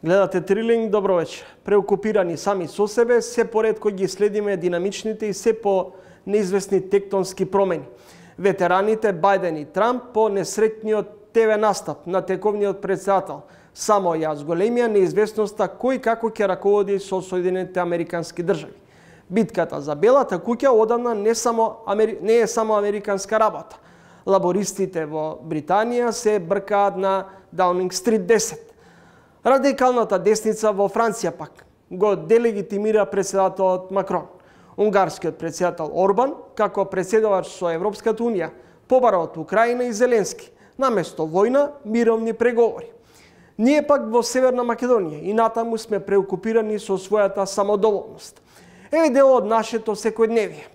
Гледате Трилинг, добро вечер. Преокупирани сами со себе, се поредко ги следиме динамичните и се по неизвестни тектонски промени. Ветераните Бајден и Трамп по несретниот ТВ настап на тековниот председател. Само ја зголемија неизвестноста кој како ќе раководи со Соединените Американски држави. Битката за Белата куќа одамна не е само американска работа. Лабористите во Британија се бркаат на Даунинг Стрит 10. Радикалната десница во Франција пак го делегитимира председателот Макрон. Унгарскиот председател Орбан, како председавач со Европската Унија, побара од Украина и Зеленски, наместо војна, мировни преговори. Ние пак во Северна Македонија и натаму сме преокупирани со својата самодоволност. Еве дел од нашето секојдневие.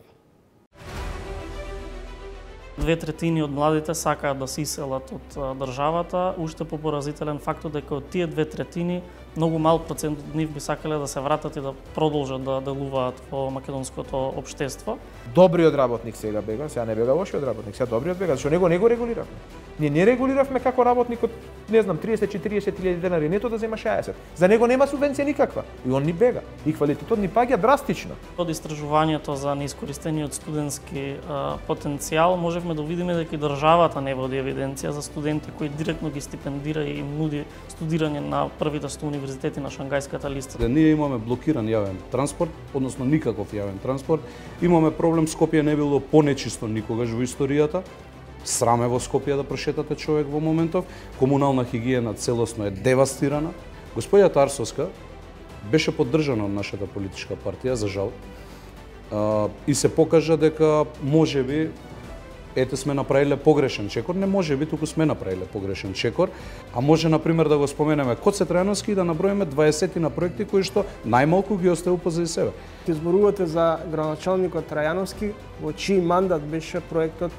2/3 од младите сакаат да се иселат од државата, уште попоразителен фактот дека од тие 2/3 многу мал процент од нив би сакале да се вратат и да продолжат да делуваат во македонското општество. Добриот работник сега бега, сега не бега лошиот работник, сега добриот бега, зашто него не го регулиравме. Ние не регулиравме како работникот, не знам, 30-40.000 денари, нето да зема 60. За него нема субвенција никаква. И он ни бега. И квалитетот ни паѓа драстично. Од истражувањето за неискористениот студентски потенцијал можевме да видиме дека и државата не води евиденција за студенти кои директно ги стипендира и им нуди студирање на првите 100 универзитети на Шангајската листа. Ние имаме блокиран јавен транспорт, односно никаков јавен транспорт. Имаме проблем, Скопје не било понечисто никогаш во историјата. Сраме во Скопје да прошетате човек во моментов. Комунална хигиена целосно е девастирана. Господја Тарсовска беше поддржана од нашата политичка партија, за жал. И се покажа дека можеби ете сме направиле погрешен чекор, не може би, туку сме направиле погрешен чекор, а може, например, да го споменеме Коце Трајановски и да наброиме 20 на проекти кои што најмалку ги оставил позади себе. Ти зборувате за градоначалникот Трајановски, во чиј мандат беше проектот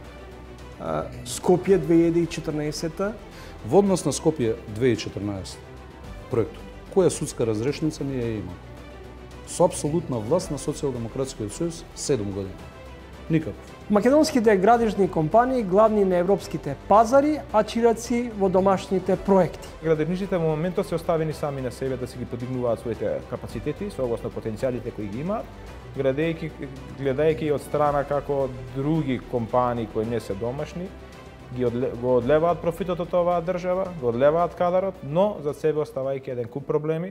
Скопје 2014? Во однос на Скопје 2014 проектот, која судска разрешница ние ја имаме? Со апсолутна власт на Социјалдемократскиот сојуз 7 години. Никаков. Македонските градежни компании главни на европските пазари, а чираци во домашните проекти. Градежниците во моментот се оставени сами на себе да си ги подигнуваат своите капацитети согласно потенцијалите кои ги имаат, гледајќи од страна како други компании кои не се домашни, го одлеваат профитот од оваа држава, го одлеваат кадарот, но за себе оставајќи еден куп проблеми.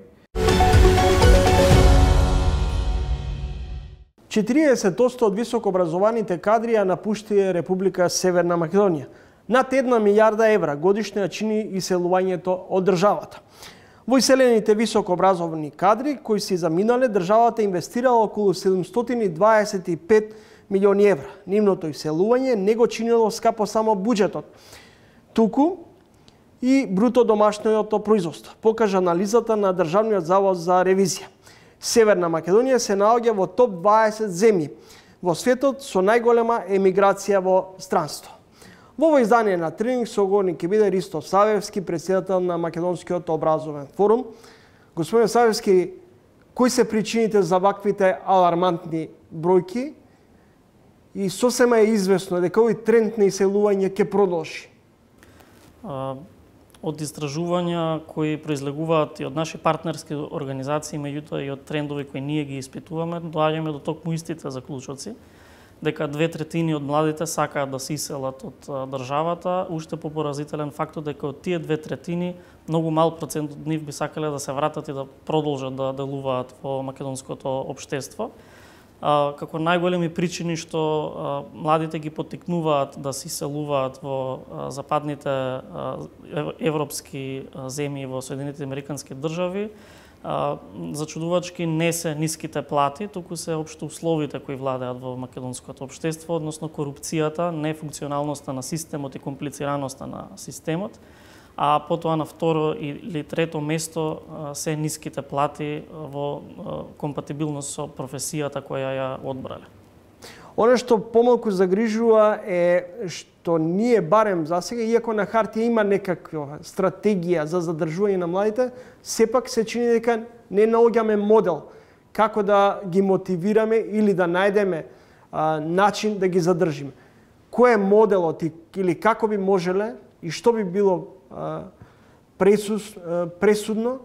40% од високообразованите кадри ја напуштија Република Северна Македонија. Над 1 милијарда евра годишно ја чини иселувањето од државата. Во иселените високообразовани кадри кои си заминале, државата инвестирала околу 725 милиони евра. Нивното иселување не го чинило скапо само буџетот, туку и бруто домашното производство, покажа анализата на Државниот завод за ревизија. Северна Македонија се наоѓа во топ 20 земји во светот со најголема емиграција во странство. Во ово издание на Тренинг соговорник ќе биде Ристо Савевски, председател на Македонскиот образовен форум. Господин Савевски, кои се причините за ваквите алармантни бројки и сосема е известно дека овој тренд на иселување ќе продолжи? Од истражувања кои произлегуваат и од наши партнерски организации, меѓутоа и од трендови кои ние ги испитуваме, доаѓаме до токму истите заклучоци, дека 2/3 од младите сакаат да се иселат од државата, уште попоразителен фактот дека од тие 2/3 многу мал процент од нив би сакале да се вратат и да продолжат да делуваат во македонското општество. Како најголеми причини што младите ги поттикнуваат да се иселуваат во западните европски земји, во Соединетите Американски држави, зачудувачки не се ниските плати, туку се општо условите кои владеат во македонското општество, односно корупцијата, нефункционалноста на системот и комплицираноста на системот, а потоа на второ или трето место се ниските плати во компатибилност со професијата која ја одбрале. Оно што помалку загрижува е што ние барем засега, иако на хартија има некаква стратегија за задржување на младите, сепак се чини дека не наоѓаме модел како да ги мотивираме или да најдеме начин да ги задржиме. Кој е моделот или како би можеле и што би било пресудно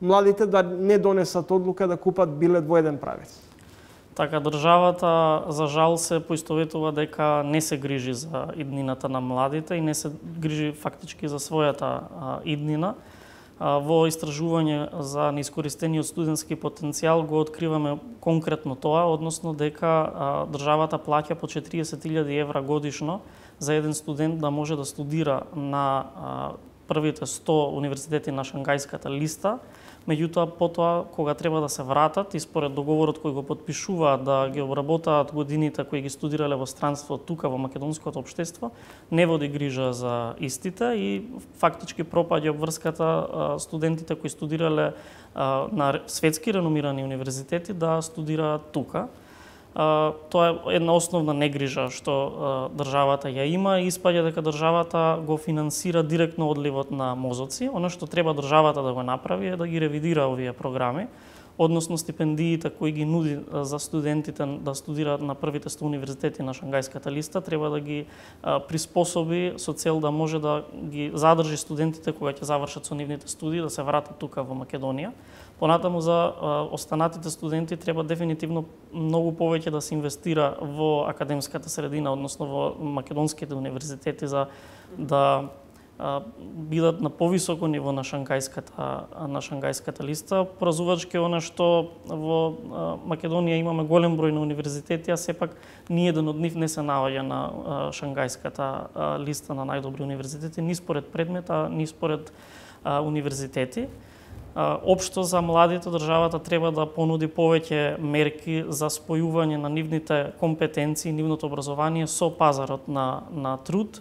младите да не донесат одлука да купат билет во еден правец? Така, државата, за жал, се поистоветува дека не се грижи за иднината на младите и не се грижи фактички за својата иднина. Во истражување за неискористениот студентски потенцијал го откриваме конкретно тоа, односно дека државата плаќа по 40.000 евра годишно за еден студент да може да студира на првите 100 универзитети на Шангајската листа. Меѓутоа, потоа, кога треба да се вратат и според договорот кој го подпишуваат да ги обработаат годините кои ги студирале во странство тука во македонското општество, не води грижа за истите и фактички пропаѓа обврската студентите кои студирале на светски реномирани универзитети да студираат тука. Тоа е една основна негрижа што државата ја има и испаѓа дека државата го финансира директно одливот на мозоци. Оно што треба државата да го направи е да ги ревидира овие програми, односно стипендиите кои ги нуди за студентите да студираат на првите 100 универзитети на Шангајската листа, треба да ги приспособи со цел да може да ги задржи студентите кога ќе завршат со нивните студии да се вратат тука во Македонија. Понатаму за останатите студенти треба дефинитивно многу повеќе да се инвестира во академската средина, односно во македонските универзитети за да бидат на повисоко ниво на Шангајската листа, поразувачки она што во Македонија имаме голем број на универзитети, а сепак ни еден од нив не се наоѓа на Шангајската листа на најдобри универзитети, ни според предмета, ни според универзитети. Општо за младите државата треба да понуди повеќе мерки за спојување на нивните компетенции, нивното образование со пазарот на труд.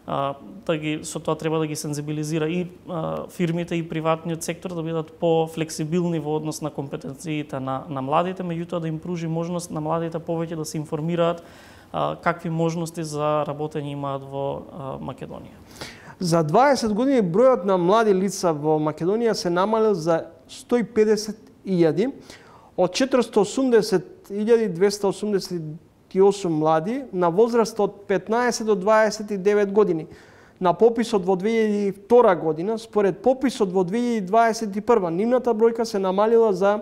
Со тоа треба да ги сензибилизира и фирмите и приватниот сектор да бидат по-флексибилни во однос на компетенциите на младите, меѓутоа да им пружи можност на младите повеќе да се информираат какви можности за работење имаат во Македонија. За 20 години бројот на млади лица во Македонија се намалил за 150.000, од 480.288 млади на возраст од 15 до 29 години. На пописот во 2002 година, според пописот во 2021, нивната бројка се намалила за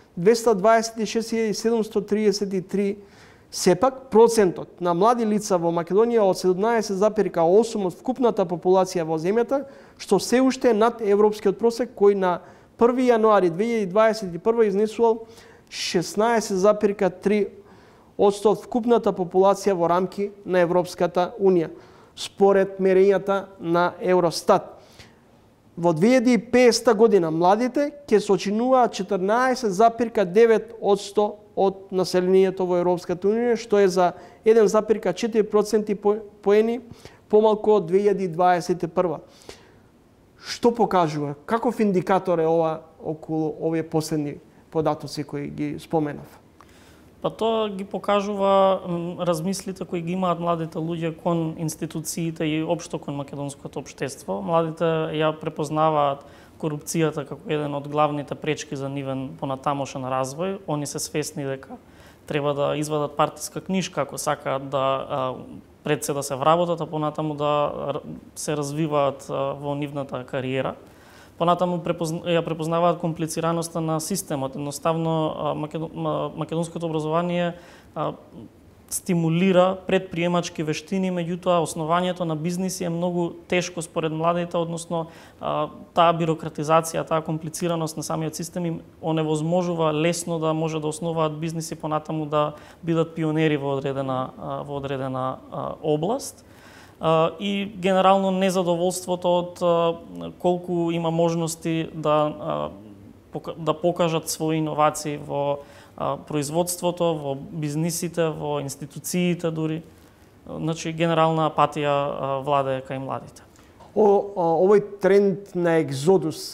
226.733. Сепак, процентот на млади лица во Македонија од 17,8 од вкупната популација во земјата, што се уште е над европскиот просек кој на 1 јануари 2021 изнесувал 16,3 од вкупната популација во рамки на Европската Унија, според мерењата на Евростат. Во 2050 година младите ќе сочинуваат 14,9% од населението во Европската Унија, што е за 1,4% поени помалку од 2021. Што покажува? Каков индикатор е ова околу овие последни податоци кои ги споменав? Па тоа ги покажува размислите кои ги имаат младите луѓе кон институциите и општо кон македонското општество. Младите ја препознаваат корупцијата како еден од главните пречки за нивен понатамошен развој. Они се свесни дека треба да извадат партиска книжка ако сакаат да пред се да се вработат, а понатаму да се развиваат во нивната кариера. Понатаму ја препознаваат комплицираноста на системот. Едноставно македонското образование стимулира предприемачки вештини, меѓутоа основањето на бизниси е многу тешко според младите, односно таа бирократизација, таа комплицираност на самиот систем им оневозможува лесно да може да основаат бизниси, понатаму да бидат пионери во одредена област. И генерално незадоволството од колку има можности да покажат своји иновации во производството, во бизнисите, во институциите дури. Значи, генерална апатија владее кај младите. Овој тренд на екзодус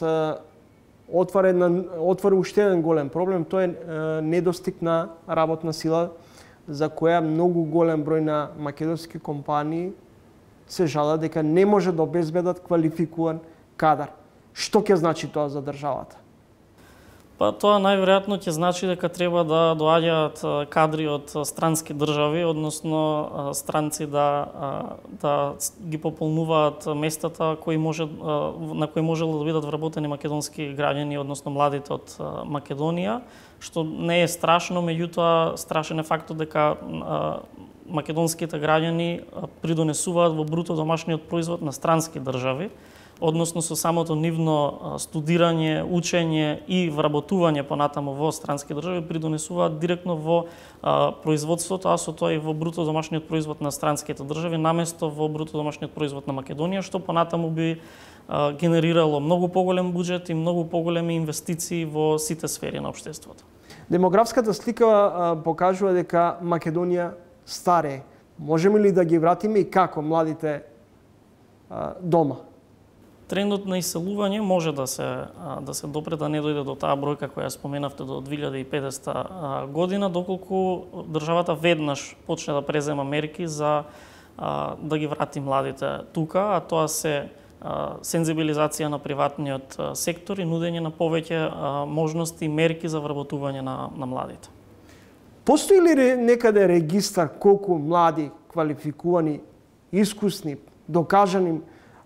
отвара уште еден голем проблем. Тоа е недостиг на работна сила, за која многу голем број на македонски компании се жалат дека не може да обезбедат квалификуван кадар. Што ќе значи тоа за државата? Па тоа најверојатно ќе значи дека треба да доаѓаат кадри од странски држави, односно странци да ги пополнуваат местата на кои можело да бидат вработени македонски граѓани, односно младите од Македонија, што не е страшно, меѓутоа страшен е фактот дека македонските граѓани придонесуваат во бруто домашниот производ на странски држави, односно со самото нивно студирање, учење и вработување понатаму во странски држави придонесуваат директно во производството, а со тоа и во бруто домашниот производ на странските држави, наместо во бруто домашниот производ на Македонија, што понатаму би генерирало многу поголем буџет и многу поголеми инвестиции во сите сфери на општеството. Демографската слика покажува дека Македонија старее. Можеме ли да ги вратиме и како младите дома? Трендот на иселување може да се допре, да не дојде до таа бројка која споменавте до 2050 година, доколку државата веднаш почне да презема мерки за да ги врати младите тука, а тоа се сензибилизација на приватниот сектор и нудење на повеќе можности и мерки за вработување на младите. Постои ли некаде регистар колку млади, квалификувани, искусни, докажани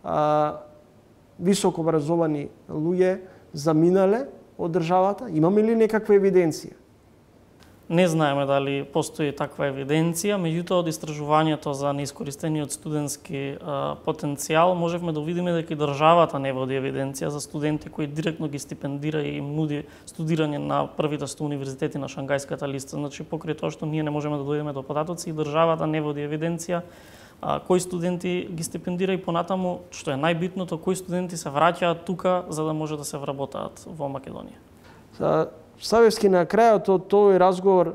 високо образовани луѓе заминале од државата? Имаме ли некаква евиденција? Не знаеме дали постои таква евиденција, меѓутоа од истражувањето за неискористениот студентски потенцијал можевме да видиме дека и државата не води евиденција за студенти кои директно ги стипендира и им нуди студирање на првите 100 универзитети на Шангајската листа. Значи, покрај тоа што ние не можеме да дојдеме до податоци, и државата не води евиденција кои студенти ги стипендира и понатаму, што е најбитното, кои студенти се враќаат тука за да може да се вработаат во Македонија. Савевски, на крајот од тој разговор,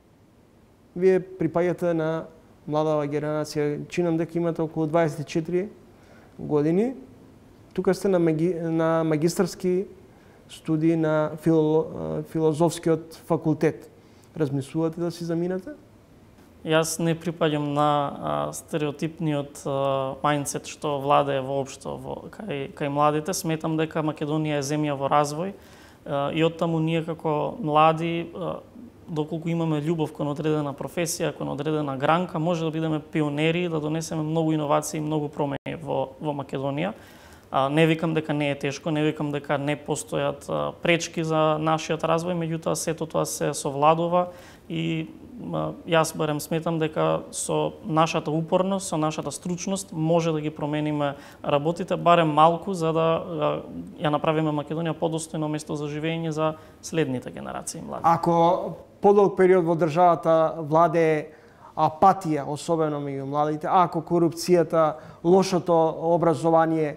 вие припаѓате на младава генерација. Чинам дека имате околу 24 години. Тука сте на магистарски студии на филозофскиот факултет. Размислувате да си заминете? Јас не припаѓам на стереотипниот мајндсет што владее воопшто кај младите. Сметам дека Македонија е земја во развој и оттаму ние како млади, доколку имаме љубов кон одредена професија, кон одредена гранка, може да бидеме пионери, да донесеме многу иновации и многу промени во Македонија. Не викам дека не е тешко, не викам дека не постојат пречки за нашиот развој, меѓутоа сето тоа се совладува и јас барем сметам дека со нашата упорност, со нашата стручност може да ги промениме работите барем малку за да ја направиме Македонија подостојно место за живење за следните генерации млади. Ако подолг период во државата владее апатија, особено меѓу младите, ако корупцијата, лошото образование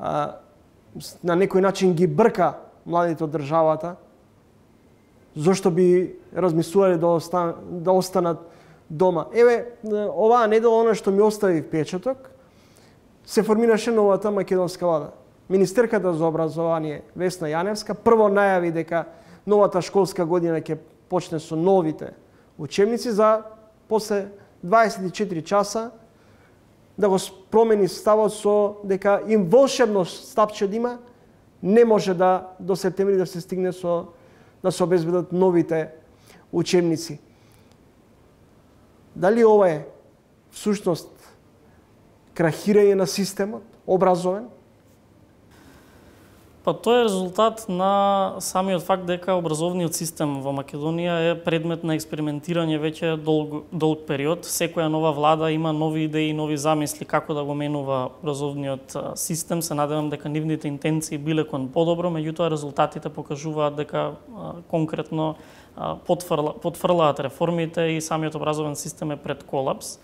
на некој начин ги брка младите од државата, зошто би размислувале да останат дома? Еве, оваа недела, она што ми остави впечаток, се формираше новата македонска влада. Министерката за образование Весна Јаневска прво најави дека новата школска година ќе почне со новите учебници, за после 24 часа да го промени ставот со дека им волшебно стапче да има, не може до септември да се стигне да се обезбедат новите учебници. Дали ова е всушност крахирање на системот образовен? Па тоа е резултат на самиот факт дека образовниот систем во Македонија е предмет на експериментирање веќе долг период. Секоја нова влада има нови идеи, нови замисли како да го менува образовниот систем. Се надевам дека нивните интенции биле кон подобро, меѓутоа резултатите покажуваат дека конкретно потфрлаат реформите и самиот образовен систем е пред колапс.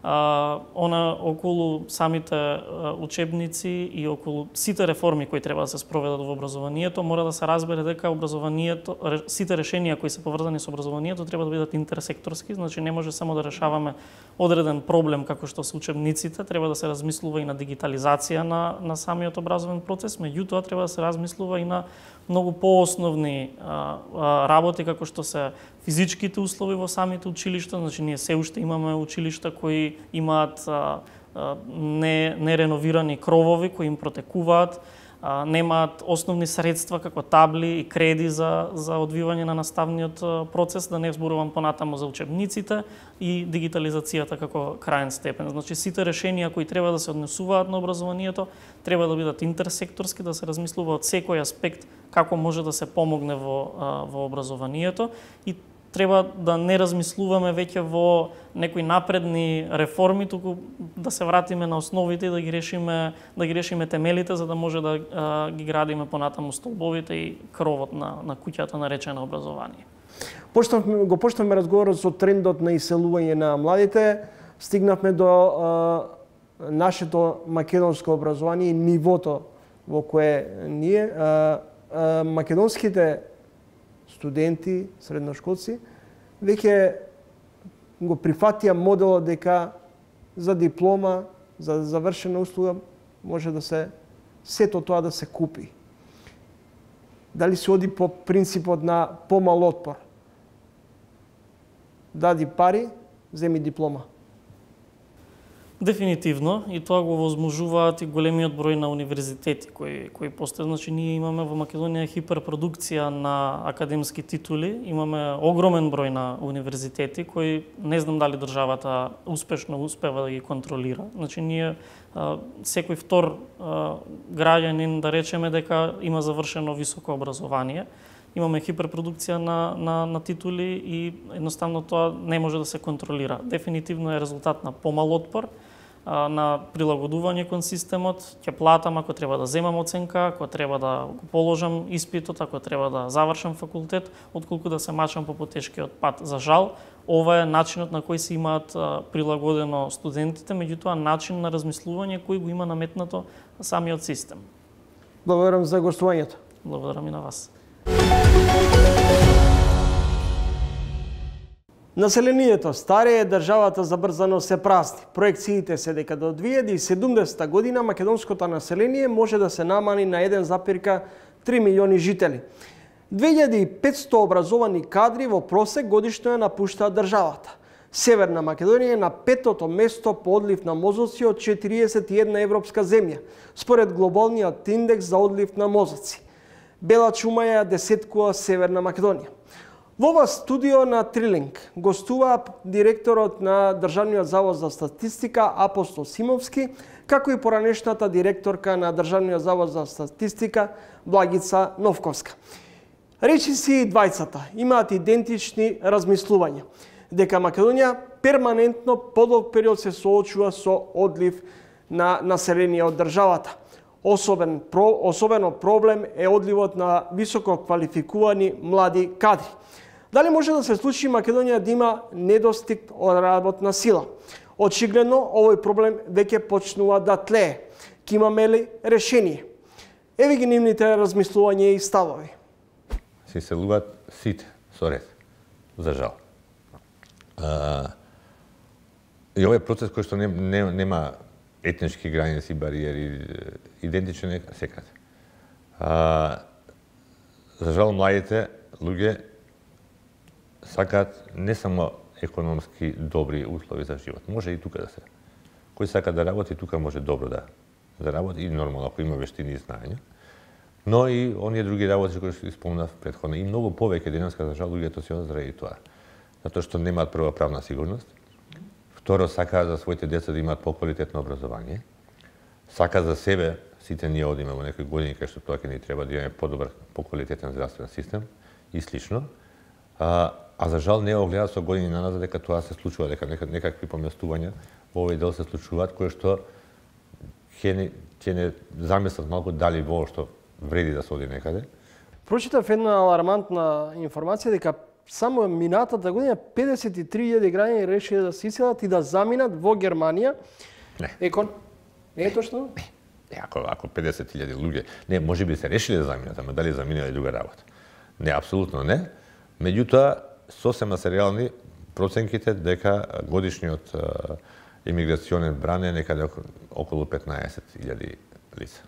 Околу самите учебници и околу сите реформи кои треба да се спроведат во образованието, мора да се разбере дека образованието, сите решенија кои се поврзани со образованието треба да бидат интерсекторски, значи не може само да решаваме одреден проблем како што се учебниците, треба да се размислува и на дигитализација на самиот образовен процес, меѓутоа треба да се размислува и на многу поосновни работи како што се физичките услови во самите училишта, значи ние се уште имаме училишта кои имаат нереновирани кровови кои им протекуваат, немаат основни средства како табли и креди за одвивање на наставниот процес, да не зборувам понатаму за учебниците и дигитализацијата како крајен степен. Значи сите решенија кои треба да се однесуваат на образованието треба да бидат интерсекторски, да се размислува од секој аспект како може да се помогне во образованието и треба да не размислуваме веќе во некои напредни реформи, туку да се вратиме на основите и да ги решиме темелите за да може да ги градиме понатаму столбовите и кровот на куќата наречена образование. Го почнавме разговорот со трендот на иселување на младите, стигнавме до нашето македонско образование и нивото во кое ние македонските студенти, средношколци, веќе го прифатија моделот дека за диплома, за завршена услуга може да се сето тоа да се купи. Дали се оди по принципот на помал отпор? Дади пари, земи диплома. Дефинитивно, и тоа го возможуваат и големиот број на универзитети кои постојат. Значи, ние имаме во Македонија хиперпродукција на академски титули, имаме огромен број на универзитети кои не знам дали државата успешно успева да ги контролира. Значи, ние секој втор граѓанин, да речеме дека има завршено високо образование, имаме хиперпродукција на титули и едноставно тоа не може да се контролира. Дефинитивно е резултат на помал отпор, на прилагодување кон системот, ќе платам ако треба да земам оценка, ако треба да го положам испитот, ако треба да завршам факултет, отколку да се мачам по потешкиот пат. За жал, ова е начинот на кој се имаат прилагодено студентите, меѓутоа начин на размислување кој го има наметнато самиот систем. Благодарам за гостувањето. Благодарам и на вас. Населението старее, државата забрзано се празни. Проекциите се дека до 2070 година македонското население може да се намали на 1,3 милиони жители. 2500 образовани кадри во просек годишно ја напуштаат државата. Северна Македонија е на 5-то место по одлив на мозоци од 41 европска земја, според глобалниот индекс за одлив на мозоци. Бела чума ја десеткува Северна Македонија. Во ова студио на Трилинг гостува директорот на Државниот завод за статистика Апостол Симовски, како и поранешната директорка на Државниот завод за статистика Благица Новковска. Речиси двајцата имаат идентични размислувања, дека Македонија перманентно подолг период се соочува со одлив на население од државата. Особено проблем е одливот на високо квалификувани млади кадри. Дали може да се случи Македонија да има недостиг од работна сила? Очигледно, овој проблем веќе почнува да тлее. Ке имаме ли решение? Еве ги нивните размислувања и ставови. Се иселуваат сите со ред, за жал. И овој процес кој што нема етнички граници, бариери, идентичен е секаде. За жал, младите луѓе сакаат не само економски добри услови за живот. Може и тука да се. Кој сака да работи, тука може добро да работи и нормално, ако има вештини и знаења. Но и оние други работи кои што спомнав претходно. И многу повеќе денеска, за жал, луѓето се заради тоа. Затоа што немаат прва правна сигурност. Второ, сакаат за своите деца да имаат поквалитетно образование. Сака за себе, сите ние одиме во некои години кај што тоа ќе ни треба да имаме подобар, поквалитетен здравствен систем и слично. А за жал не го гледаат со години наназад дека тоа се случува, дека некакви поместувања во овој дел се случуваат, кои што ќе не замислат малку дали воопшто вреди да се оди некаде. Прочитав една алармантна информација дека само минатата година 53.000 граѓани решија да се иселат и да заминат во Германија. Не. Не е точно? Не. Ако 50.000 луѓе, не, можеби се решиле да заминат, ама дали заминале друга работа. Не, апсолутно не. Меѓутоа, сосема се реални проценките дека годишниот емиграционен бран е некаде околу 15.000 лица.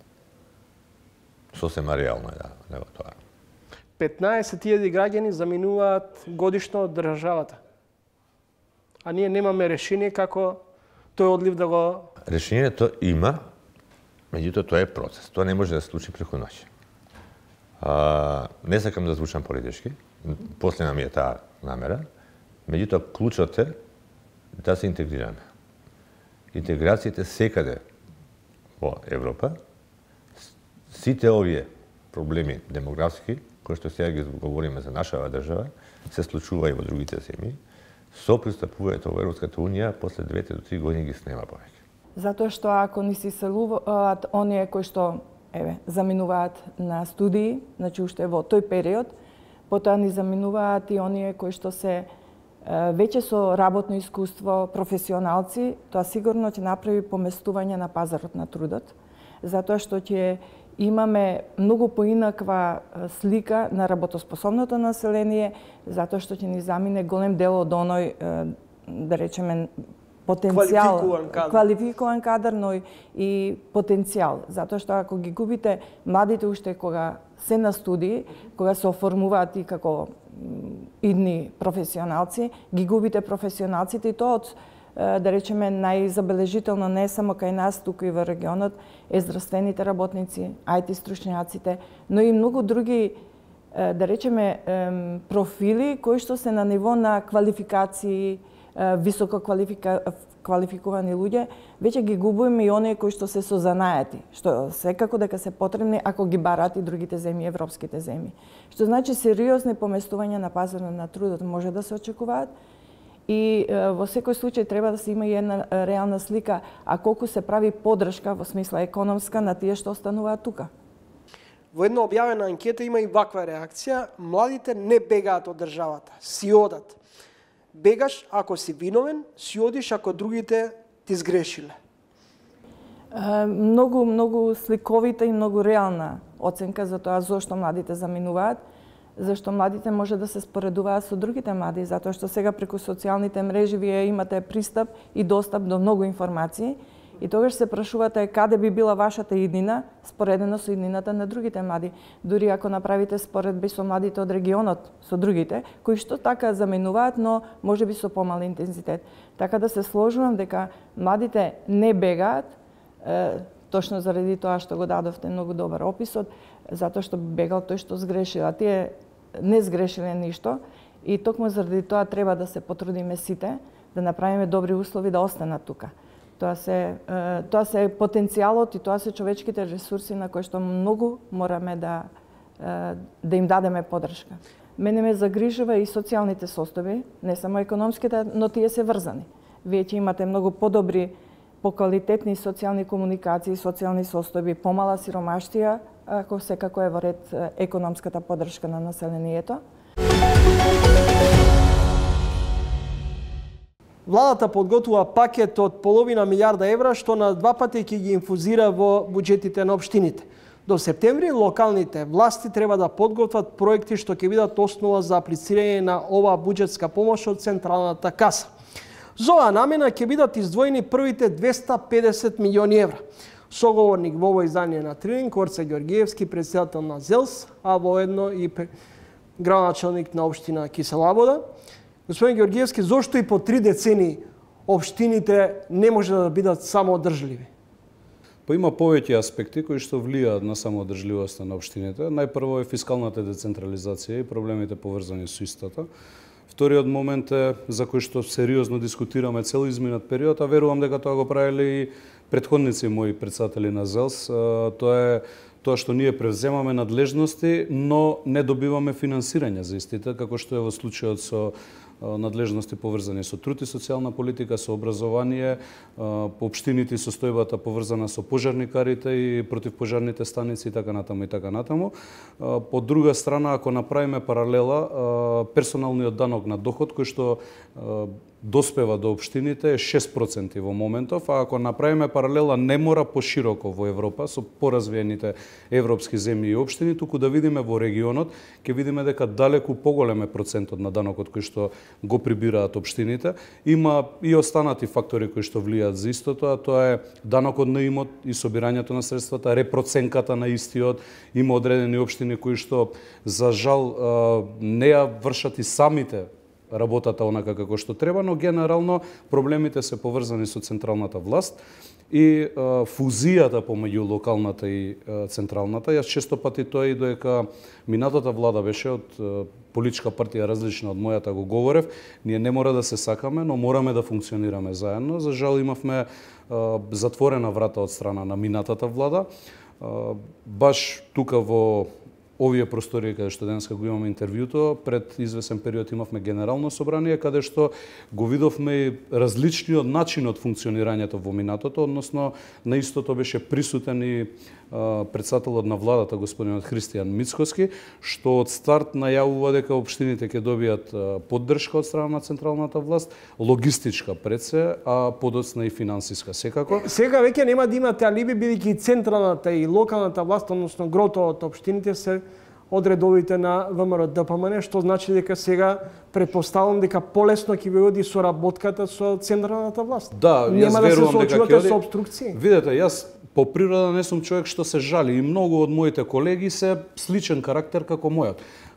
Сосема реално е, да, тоа. 15.000 граѓани заминуваат годишно од државата. А ние немаме решение како тој одлив да го... Решението има, Меѓутоа, тоа е процес. Тоа не може да се случи преку ноќ. Не сакам да звучам политички, последна ми е таа намера, меѓутоа, клучот е да се интегрираме. Интеграцијата секаде во Европа, сите овие проблеми демографски, кои што сега ги говориме за нашава држава, се случува и во другите земји, со пристапувањето во Европската Унија, после 2 до 3 години ги снема повеќе. Затоа што ако ни се иселуваат оние кои што заминуваат на студии, значи уште во тој период, потоа ни заминуваат и оние кои што се веќе со работно искуство, професионалци, тоа сигурно ќе направи поместување на пазарот на трудот, затоа што ќе имаме многу поинаква слика на работоспособното население, затоа што ќе ни замине голем дел од оној, да речеме, потенцијал, квалификуван кадар, но и потенцијал. Затоа што ако ги губите младите уште кога се на студии, кога се оформуваат и како идни професионалци, ги губите професионалците и тоа од, да речеме, најзабележително не само кај нас, туку и во регионот, е здравствените работници, IT стручњаците, но и многу други, да речеме, профили кои што се на ниво на квалификации, високо квалификувани луѓе, веќе ги губиме и оние кои што се со занаети, што секако дека се потребни ако ги бараат и другите земји, европските земји. Што значи сериозни поместувања на пазарот на трудот може да се очекуваат и во секој случај треба да се има и една реална слика, а колку се прави поддршка во смисла економска на тие што остануваат тука. Во една објавена анкета има и ваква реакција: младите не бегаат од државата, си одат. Бегаш ако си виновен, си одиш ако другите ти сгрешиле. Многу сликовита и многу реална оценка за тоа зошто младите заминуваат, зашто младите може да се споредуваат со другите млади, затоа што сега преку социјалните мрежи вие имате пристап и достап до многу информации и тогаш се прашувате каде би била вашата иднина споредено со иднината на другите млади. Дури ако направите споредби со младите од регионот, со другите, кои што така заминуваат, но можеби со помал интензитет. Така да се сложувам дека младите не бегаат, точно заради тоа што го дадовте многу добар описот, затоа што бегал тој што сгрешил, а тие не сгрешиле ништо и токму заради тоа треба да се потрудиме сите да направиме добри услови да останат тука. Тоа се потенцијалот и тоа се човечките ресурси на кои што многу мораме да им дадеме поддршка. Мене ме загрижува и социјалните состојби, не само економските, но тие се врзани. Вие ќе имате многу подобри, поквалитетни социјални комуникации, социјални состојби, помала сиромаштија, ако секако е во ред економската поддршка на населението. Владата подготвува пакет од половина милиарда евра, што на 2 пати ќе ги инфузира во буџетите на општините. До септември локалните власти треба да подготват проекти што ќе бидат основа за аплицирање на оваа буџетска помош од Централната каса. За оваа намена ќе бидат издвоени првите 250 милиони евра. Соговорник во овој издание на Трилинг, Горце Ѓорѓиевски, претседател на ЗЕЛС, а воедно и градоначалник на општина Кисела Вода. Господин Ѓорѓиевски, зошто и по 3 децени општините не може да бидат самоодржливи? Па има повеќе аспекти кои што влијаат на самоодржливоста на општините. Најпрво е фискалната децентрализација и проблемите поврзани со истата. Вториот момент е за кој што сериозно дискутираме цел изминат период, а верувам дека тоа го правеле и претходници мои председатели на ЗЕЛС. Тоа е тоа што ние превземаме надлежности, но не добиваме финансирање за истите, како што е во случајот со надлежности поврзани со труд и социјална политика, со образование, по општините состојбата поврзана со пожарникарите и противпожарните станици и така натаму и така натаму. По друга страна, ако направиме паралела, персоналниот данок на доход кој што доспева до општините е 6% во моментов, а ако направиме паралела не мора пошироко во Европа со поразвиените европски земји и општини, туку да видиме во регионот, ќе видиме дека далеку поголем е процентот на данокот кој што го прибираат општините. Има и останати фактори кои што влијаат за истото, а тоа е данокот на имот и собирањето на средствата, репроценката на истиот. Има одредени општини кои што за жал не ја вршат и самите работата онака како што треба, но генерално проблемите се поврзани со централната власт и фузијата помеѓу локалната и централната. Јас често пати тоа и додека минатата влада беше од политичка партија различна од мојата го говорев, ние не мора да се сакаме, но мораме да функционираме заедно. За жал имавме затворена врата од страна на минатата влада. Баш тука во овие простории каде што денеска го имаме интервјуто, пред извесен период имавме генерално собрание каде што го видовме различниот начин од функционирањето во минатото, односно на истото беше присутен и председателот на владата господинот Христијан Мицкоски, што од старт најавува дека општините ќе добијат поддршка од страна на централната власт, логистичка пред се, а подоцна и финансиска секако. Сега веќе нема да имате алиби, бидејќи централната и локалната власт, односно грото од општините се од редовите на ВМРО-ДПМН, што значи дека сега претпоставувам дека полесно ќе ви оди соработката со централната власт. Да, нема јас верувам да се дека ќе соочувате со обструкции. Видете, јас по природа не сум човек што се жали и многу од моите колеги се сличен карактер како мојот.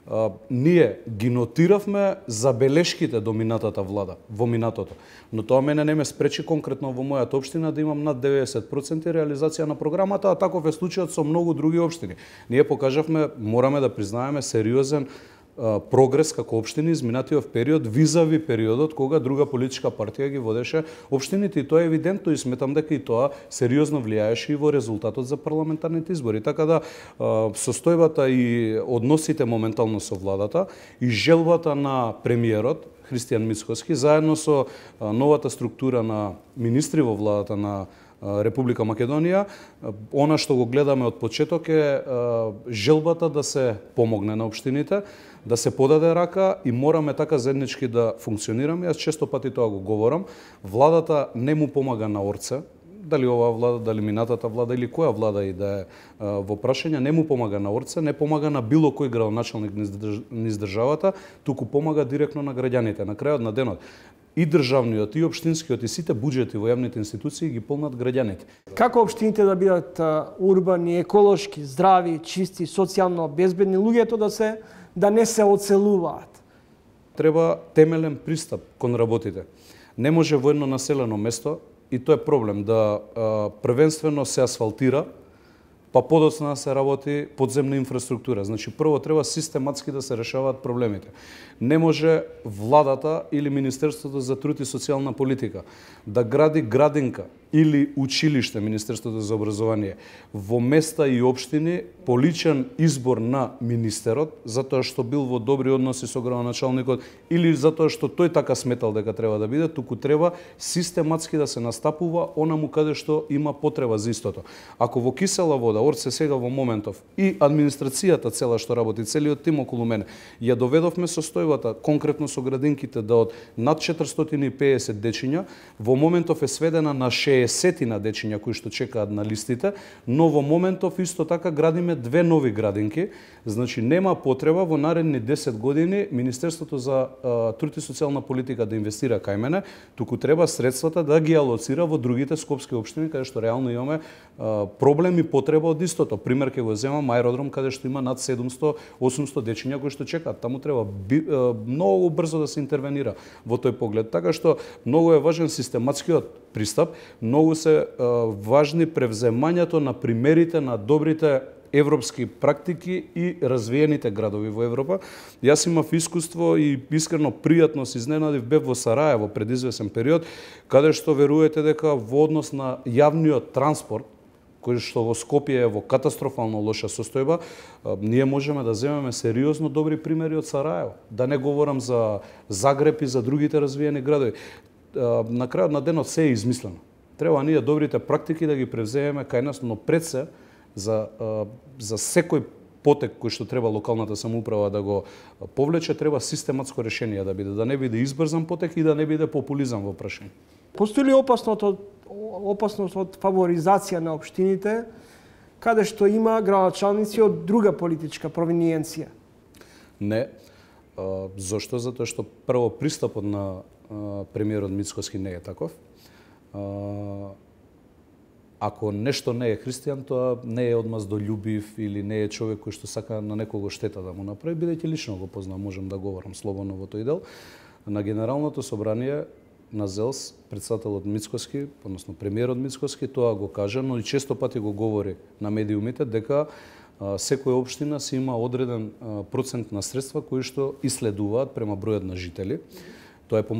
Ние ги нотиравме забелешките до минатата влада во минатото, но тоа мене не ме спречи конкретно во мојата општина да имам над 90% реализација на програмата, а таков е случајот со многу други општини. Ние покажавме, мораме да признаеме, сериозен прогрес како општини изминатиот период визави периодот кога друга политичка партија ги водеше општините, и тоа е евидентно и сметам дека и тоа сериозно влијаеше и во резултатот за парламентарните избори. Така да состојбата и односите моментално со владата и желбата на премиерот Христијан Мицкоски заедно со новата структура на министри во владата на Република Македонија, она што го гледаме од почеток е желбата да се помогне на општините, да се подаде рака и мораме така заеднички да функционираме. Јас често пати тоа го говорам. Владата не му помага на орце, дали оваа влада, дали минатата влада или која влада и да е во прашање, не му помага на орце, не помага на било кој градоначалник низ државата, туку помага директно на граѓаните. На крајот на денот и државниот, и општинскиот, и сите буџети во јавните институции ги полнат граѓаните. Како општините да бидат урбани, еколошки, здрави, чисти, социјално безбедни, луѓето да не се оцелуваат? Треба темелен пристап кон работите. Не може во едно населено место, и тоа е проблем, да првенствено се асфалтира, па подоцна се работи подземна инфраструктура. Значи, прво треба систематски да се решаваат проблемите. Не може владата или Министерството за труд и социјална политика да гради градинка или училиште, Министерството за образование, во места и општини по личен избор на министерот, затоа што бил во добри односи со градоначалникот или затоа што тој така сметал дека треба да биде, туку треба систематски да се настапува онаму каде што има потреба за истото. Ако во кисела вода, орце сега во моментов, и администрацијата цела што работи, целиот тим околу мене, ја доведовме состојбата конкретно со градинките да од над 450 дечиња, во моментов е сведена на 60 дечиња кои што чекаат на листите, но во моментов исто така градиме 2 нови градинки. Значи нема потреба во наредни 10 години Министерството за труд и социјална политика да инвестира кај мене, туку треба средствата да ги алоцира во другите скопски општини каде што реално имаме проблем и потреба од истото. Пример ќе го земам аеродром каде што има над 700-800 дечиња кои што чекаат. Таму треба многу брзо да се интервенира во тој поглед. Така што многу е важен систематскиот пристап, многу се важни превземањето на примерите на добрите европски практики и развиените градови во Европа. Јас имав искуство и искрено пријатно се изненадив, бев во Сараево пред извесен период, каде што верувате дека во однос на јавниот транспорт, кој што во Скопје е во катастрофално лоша состојба, ние можеме да земеме сериозно добри примери од Сараево. Да не говорам за Загреб и за другите развиени градови. На крајот на денот се е измислено. Треба ние добрите практики да ги превземеме кај нас, но пред се за секој потек кој што треба локалната самоуправа да го повлече, треба систематско решение да биде, да не биде избрзан потек и да не биде популизам во прашање. Постои ли опасност од фаворизација на општините, каде што има градоначалници од друга политичка провиниенција? Не. Зошто? Затоа што прво пристапот на премиерот Мицкоски не е таков. Ако нешто не е христијан, тоа не е одмаздолюбив или не е човек кој што сака на некого штета да му направи, бидејќи лично го познам, можам да говорам слободно во тој дел. на Генералното собрание на ЗЕЛС, председателот Мицкоски, односно премиерот Мицкоски, тоа го кажа, но и често пати го говори на медиумите дека секоја општина си има одреден процент на средства кои што исследуваат према бројот на жители. Тоа е по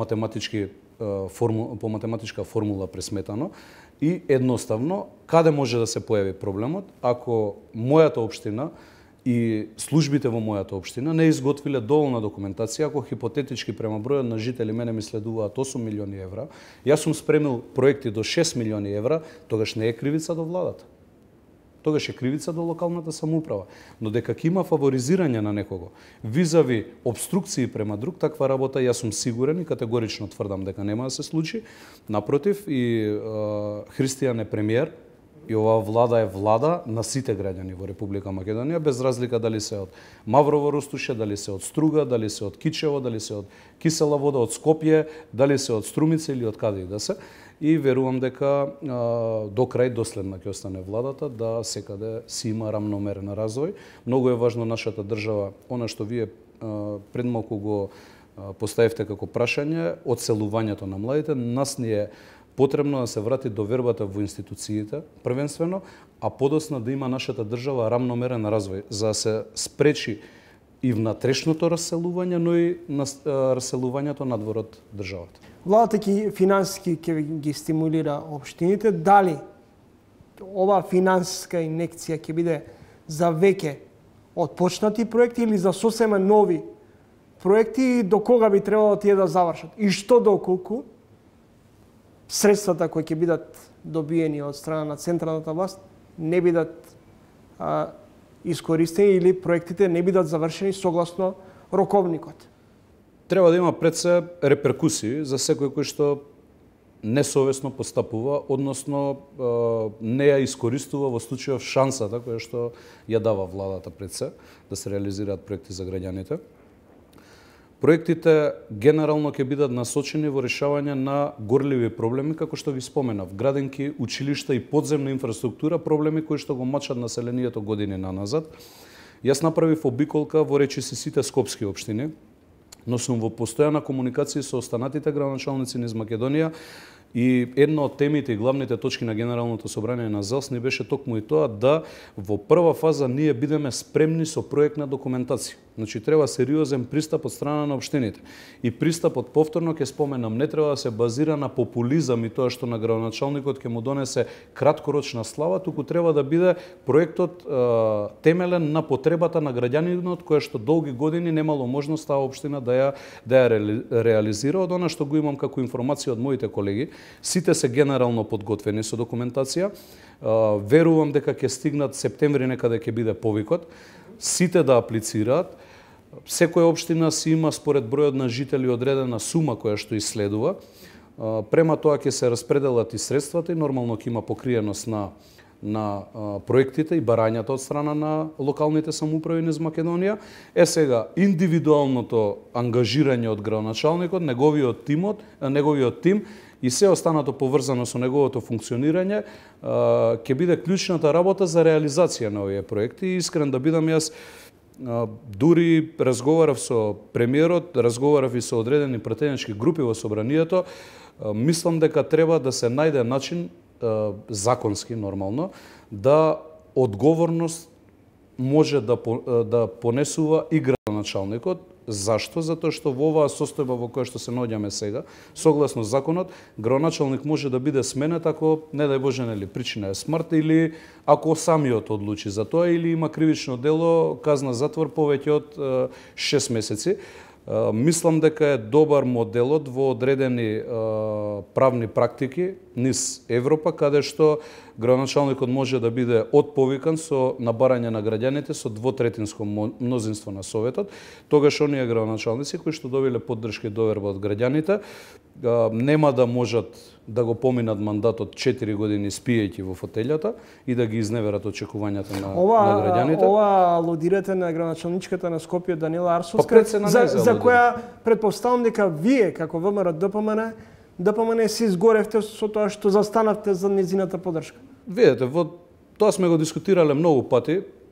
математичка формула пресметано и едноставно каде може да се појави проблемот ако мојата општина и службите во мојата општина не изготвиле доволна документација, ако хипотетички према бројот на жители мене ми следуваат 8 милиони евра, јас сум спремил проекти до 6 милиони евра, тогаш не е кривица до владата. Тогаш е кривица до локалната самоуправа. Но дека ќе има фаворизирање на некого, визави обструкции према друг, таква работа јас сум сигурен и категорично тврдам дека нема да се случи. Напротив, и Христијан е премиер, и оваа влада е влада на сите граѓани во Република Македонија, без разлика дали се од Маврово Рустуше, дали се од Струга, дали се од Кичево, дали се од Кисела вода, од Скопје, дали се од Струмица или од каде и да се. И верувам дека до крај доследна ќе остане владата, да секаде си има рамномерен развој. Многу е важно нашата држава, она што вие пред малку го поставивте како прашање, одселувањето на младите, нас ни е потребно да се врати довербата во институциите, првенствено, а подоцна да има нашата држава рамномерен развој, за да се спречи и внатрешното раселување, но и раселувањето надвор од државата. Владата финансиски ќе ги стимулира општините, дали ова финансиска инекција ќе биде за веќе отпочнати проекти или за сосема нови проекти, до кога би требало тие да завршат? И што доколку средствата кои ќе бидат добиени од страна на централната власт не бидат искористени или проектите не бидат завршени согласно роковникот? Треба да има пред се реперкусии за секој кој што несовесно постапува, односно не ја искористува во случајов шансата која што ја дава владата пред се да се реализираат проекти за граѓаните. Проектите генерално ќе бидат насочени во решавање на горливи проблеми, како што ги споменав, градинки, училишта и подземна инфраструктура, проблеми кои што го мачат населението години наназад. Јас направив обиколка во речиси сите скопски општини, но сум во постојана комуникација со останатите градоначалници низ Македонија и една од темите и главните точки на Генералното собрание на ЗЕЛС ни беше токму и тоа да во прва фаза ние бидеме спремни со проектна документација. Значи треба сериозен пристап од страна на општините. И пристапот, повторно ќе споменам, не треба да се базира на популизам и тоа што на градоначалникот ќе му донесе краткорочна слава, туку треба да биде проектот темелен на потребата на граѓанинот која што долги години немало можност таа општина да ја реализира. Од она што го имам како информација од моите колеги, сите се генерално подготвени со документација. Верувам дека ќе стигнат септември некаде ќе биде повикот. Сите да аплицираат. Секоја општина си има според бројот на жители одредена сума која што исследува. Према тоа ќе се распределат и средствата и нормално ќе има покриеност на проектите и барањата од страна на локалните самоуправи низ Македонија. Сега индивидуалното ангажирање од градоначалникот, неговиот тим и се останато поврзано со неговото функционирање ќе биде клучната работа за реализација на овие проекти. И искрен да бидам, јас дури разговарав со премиерот, разговарав и со одредени пратенички групи во собранието. Мислам дека треба да се најде начин законски, нормално, да одговорност може да понесува и градоначалникот. Зашто? Затоа што во оваа состојба во која што се наоѓаме сега, согласно законот, градоначалник може да биде сменет ако, не дај Боже, нели, причина е смрт или ако самиот одлучи за тоа или има кривично дело, казна затвор повеќе од 6 месеци. Мислам дека е добар моделот во одредени правни практики низ Европа, каде што градоначалникот може да биде отповикан со набарање на граѓаните со двотретинско мнозинство на Советот. Тогаш оние градоначалници кои што добиле поддршка и доверба од граѓаните нема да можат да го поминат мандатот 4 години спиејќи во фотелјата и да ги изневерат очекувањата на граѓаните. Ова алудирате на градоначалничката на Скопје Данила Арсовска, за која предпоставам дека вие како ВМРО ДПМН се изгоревте со тоа што застанавте за незината поддршка. Видете, тоа сме го дискутирале многу пати.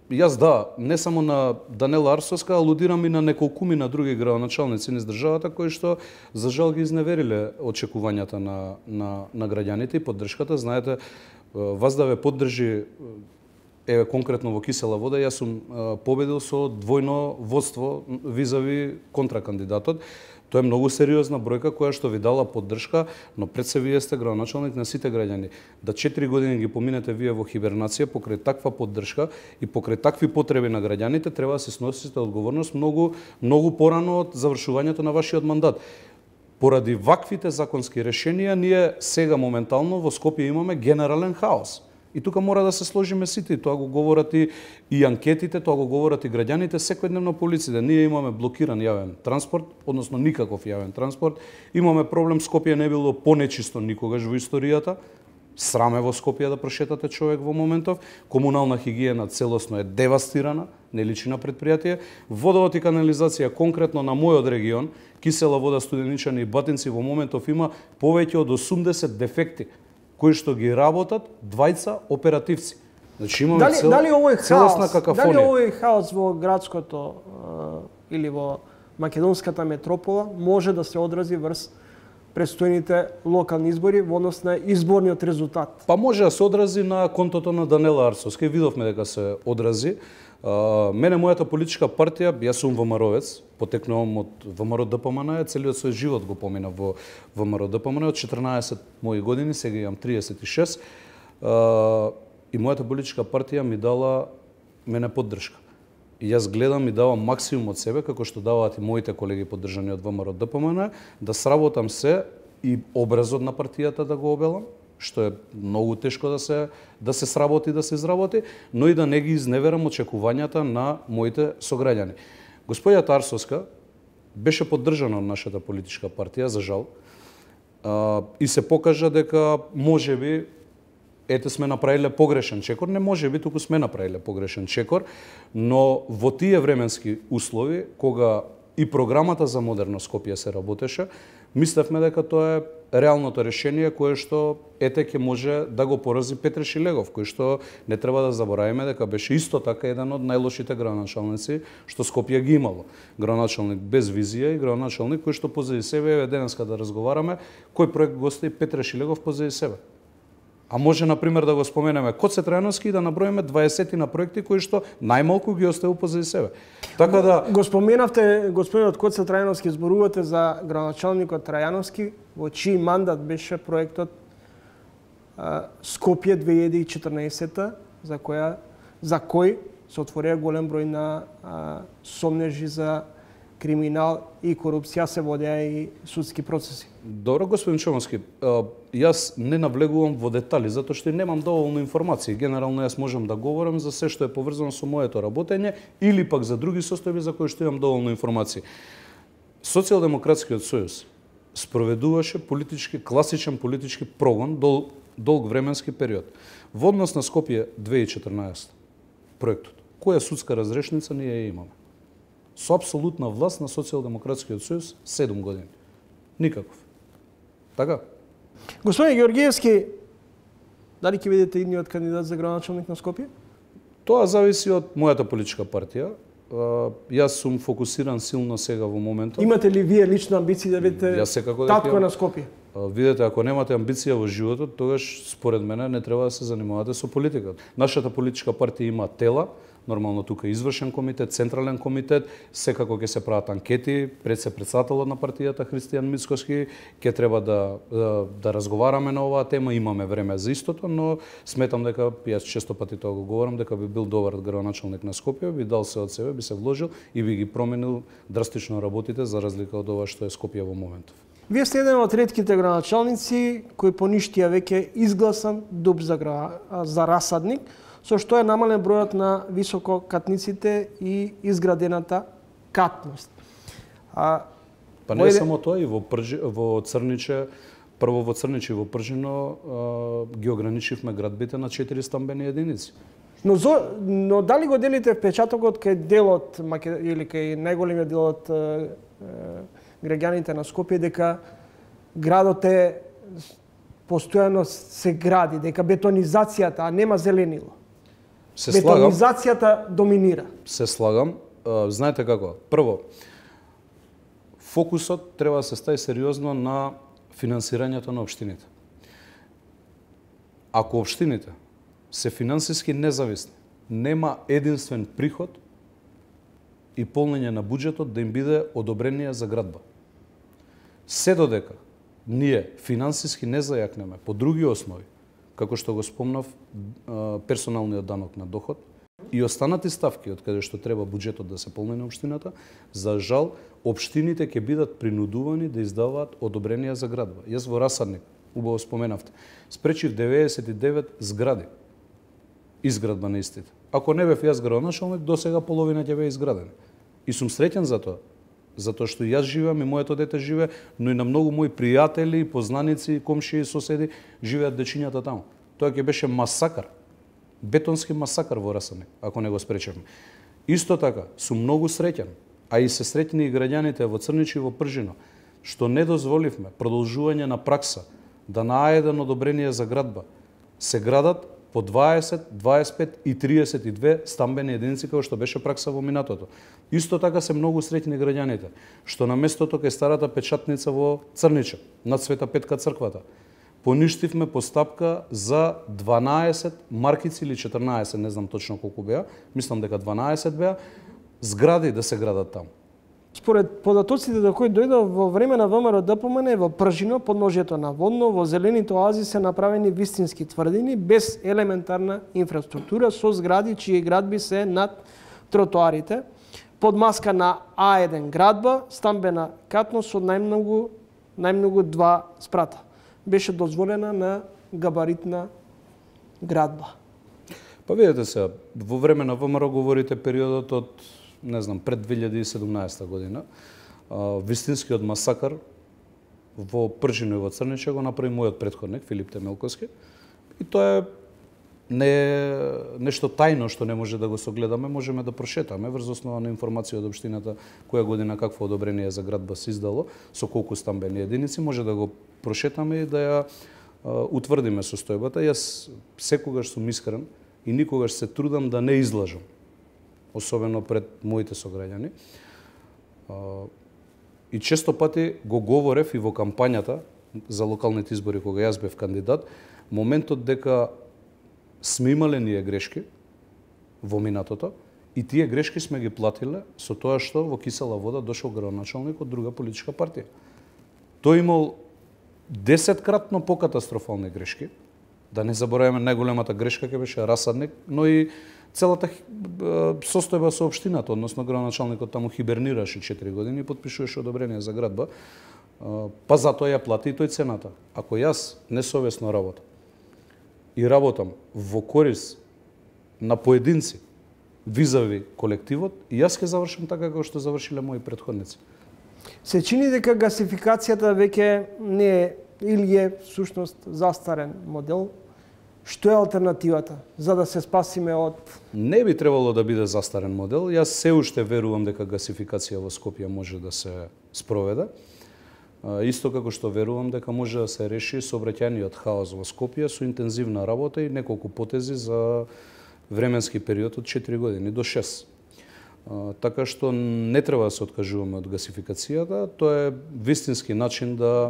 Јас не само на Данела Арсовска, алудирам и на неколкумина други градоначалници низ државата кои што за жал ги изневериле очекувањата на граѓаните и поддршката. Знаете, вас да ве поддржи конкретно во Кисела Вода, јас сум победил со двојно водство визави контракандидатот. Тоа е многу сериозна бројка која што ви дала поддршка, но пред се вие сте градоначалник на сите граѓани. Да 4 години ги поминете вие во хибернација покрај таква поддршка и покрај такви потреби на граѓаните, треба да се сносите одговорност многу порано од завршувањето на вашиот мандат. Поради ваквите законски решенија, ние сега моментално во Скопје имаме генерален хаос. И тука мора да се сложиме сите, тоа го говорат и анкетите, тоа го говорат и граѓаните секојдневно по улиците. Ние имаме блокиран јавен транспорт, односно никаков јавен транспорт. Имаме проблем, Скопје не било понечисто никогаш во историјата. Сраме во Скопје да прошетате човек во моментов. Комунална хигиена целосно е девастирана, не личи на предпријатие. Водовод и канализација конкретно на мојот регион, Кисела Вода, Студеничани и Батинци во моментов има повеќе од 80 дефекти кои што ги работат двајца оперативци. Значи имаме целосна какафонија. Дали овој хаос во градското или во македонската метропола може да се одрази врз престојните локални избори во однос на изборниот резултат? Па може да се одрази на контото на Данела Арсовска. Видовме дека се одрази. Мене, мојата политичка партија, јас сум ВМРО-вец, потекнувам од ВМРО ДПМН, целиот свој живот го помина во ВМРО ДПМН, од 14 мои години, сега имам 36, и мојата политичка партија ми дала мене поддршка. И јас гледам и давам максимум од себе, како што даваат и моите колеги поддржани од ВМРО ДПМН, да сработам се и образот на партијата да го обелам, што е многу тешко да се сработи, да се изработи, но и да не ги изневерам очекувањата на моите сограѓани. Господјата Арсовска беше поддржана од нашата политичка партија, за жал, и се покажа дека можеби сме направиле погрешен чекор, не можеби, туку сме направиле погрешен чекор, но во тие временски услови, кога и програмата за модерно Скопје се работеше, мислевме дека тоа е реалното решение кое што ќе може да го порази Петре Шилегов, кој што не треба да заборавиме дека беше исто така еден од најлошите градоначалници што Скопје ги имало. Градоначалник без визија и градоначалник кој што позади себе, денеска да разговараме, кој проект го остави Петре Шилегов позади себе. А може, например, да го споменеме Коце Трајановски и да наброиме 20 на проекти кои што најмалку ги оставил позади себе. Така да го споменавте господинот Коце Трајановски, зборувате за градоначалникот Трајановски, во чиј мандат беше проектот Скопје 2014, за кој се отворија голем број на сомнежи за криминал и корупција, се водеа и судски процеси. Добро, господин Чомовски, јас не навлегувам во детали, затоа што немам доволно информации. Генерално јас можам да говорам за се што е поврзано со моето работење или пак за други состојби за кои што имам доволно информации. Социјалдемократскиот сојуз спроведуваше класичен политички прогон долг временски период. Во однос на Скопје 2014 проектот, која судска разрешница ние ја имаме? Со апсолутна власт на Социјалдемократскиот сојуз 7 години. Никаков. Така? Господин Георгиевски, дали ќе бидете идниот кандидат за градоначалник на Скопје? Тоа зависи од мојата политичка партија. Јас сум фокусиран силно сега во моментот. Имате ли вие лично амбиции да бидете татко на Скопје? Видете, ако немате амбиција во животот, тогаш според мене не треба да се занимавате со политика. Нашата политичка партија има тела, нормално тука извршен комитет, централен комитет, секако ќе се прават анкети, председателот на партијата Христијан Мицкоски, ќе треба да разговараме на оваа тема, имаме време за истото, но сметам дека, јас често пати тоа го говорам, дека би бил добар градоначалник на Скопје, би дал се од себе, би се вложил и би ги променил драстично работите за разлика од ова што е Скопје во моментов. Вие сте еден од ретките градоначалници кој поништија веќе изгласан дуб за расадник, со што е намален бројот на висококатниците и изградената катност. Па не само тоа, и во Црниче, прво во Црниче и во Пржино ги ограничивме градбите на 4 стамбени единици. Но дали го делите впечатокот кај делот или кај најголемиот дел од граѓаните на Скопје дека градот е постојано се гради, дека бетонизацијата, а нема зеленило? Се слагам. Бетонизацијата доминира. Се слагам. Знаете како? Прво, фокусот треба да се стави сериозно на финансирањето на општините. Ако општините се финансиски независни, нема единствен приход и полнење на буџетот да им биде одобрение за градба. Се додека ние финансиски не зајакнеме по други основи, како што го спомнав, персоналниот данок на доход и останати ставки од каде што треба буџетот да се полни на општината, за жал општините ќе бидат принудувани да издаваат одобренија за градба. Јас во Расадник, убаво споменавте, спречив 99 згради изградба на истите. Ако не бев јас градоначалник, до сега половина ќе беа изградени. И сум среќен за тоа. Затоа што јас живеам и моето дете живее, но и на многу мои пријатели, познаници, комшии и соседи живеат дечињата таму. Тоа ќе беше масакар. Бетонски масакар во Расадник, ако не го спречевме. Исто така, сум многу среќен, а и се среќни и граѓаните во Црнич и во Пржино, што не дозволивме продолжување на пракса да на А1 одобрение за градба се градат по 20, 25 и 32 стамбени единици, како што беше пракса во минатото. Исто така се многу среќни граѓаните, што на местото кај старата печатница во Црнича, над Света Петка црквата, поништивме постапка за 12 маркици или 14, не знам точно колку беа, мислам дека 12 беа, згради да се градат таму. Според податоците до кои дојде во време на ВМРО ДПМН, во Пржино, подножјето на Водно, во зелените оази се направени вистински тврдини без елементарна инфраструктура, со згради чии градби се над тротоарите, под маска на А1 градба, стамбена катност со најмногу 2 спрата. Беше дозволена на габаритна градба. Па видете се, во време на ВМРО говорите периодот од, не знам, пред 2017 година. Вистинскиот масакар во Пржино и во Црниче го направи мојот претходник, Филип Темелковски. И тоа е не е нешто тајно што не може да го согледаме, можеме да прошетаме врз основа на информација од општината која година какво одобрение за градба се издало, со колку стамбени единици, може да го прошетаме и да ја утврдиме состојбата. Јас секогаш сум искрен и никогаш се трудам да не излажам, особено пред моите сограѓани. И често пати го говорев и во кампањата за локалните избори кога јас бев кандидат, моментот дека сме имале ние грешки во минатото и тие грешки сме ги платиле со тоа што во кисела вода дошол градоначалник од друга политичка партија. Тој имал 10-кратно покатастрофални грешки. Да не забораваме најголемата грешка ќе беше Расадник, но и целата состојба со општината, односно градоначалникот таму хибернираше 4 години и потпишуваше одобрение за градба, па затоа ја плати и тој цената. Ако јас несовесно работам и работам во корис на поединци визави колективот, и јас ќе завршам така како што завршиле мои претходници. Се чини дека гасификацијата веќе не е или е всушност застарен модел. Што е алтернативата за да се спасиме од... Не би требало да биде застарен модел. Јас се уште верувам дека гасификација во Скопје може да се спроведе. Исто како што верувам дека може да се реши сообраќајниот хаос во Скопје со интензивна работа и неколку потези за временски период од 4 години до 6. Така што не треба да се откажуваме од гасификацијата. Тоа е вистински начин да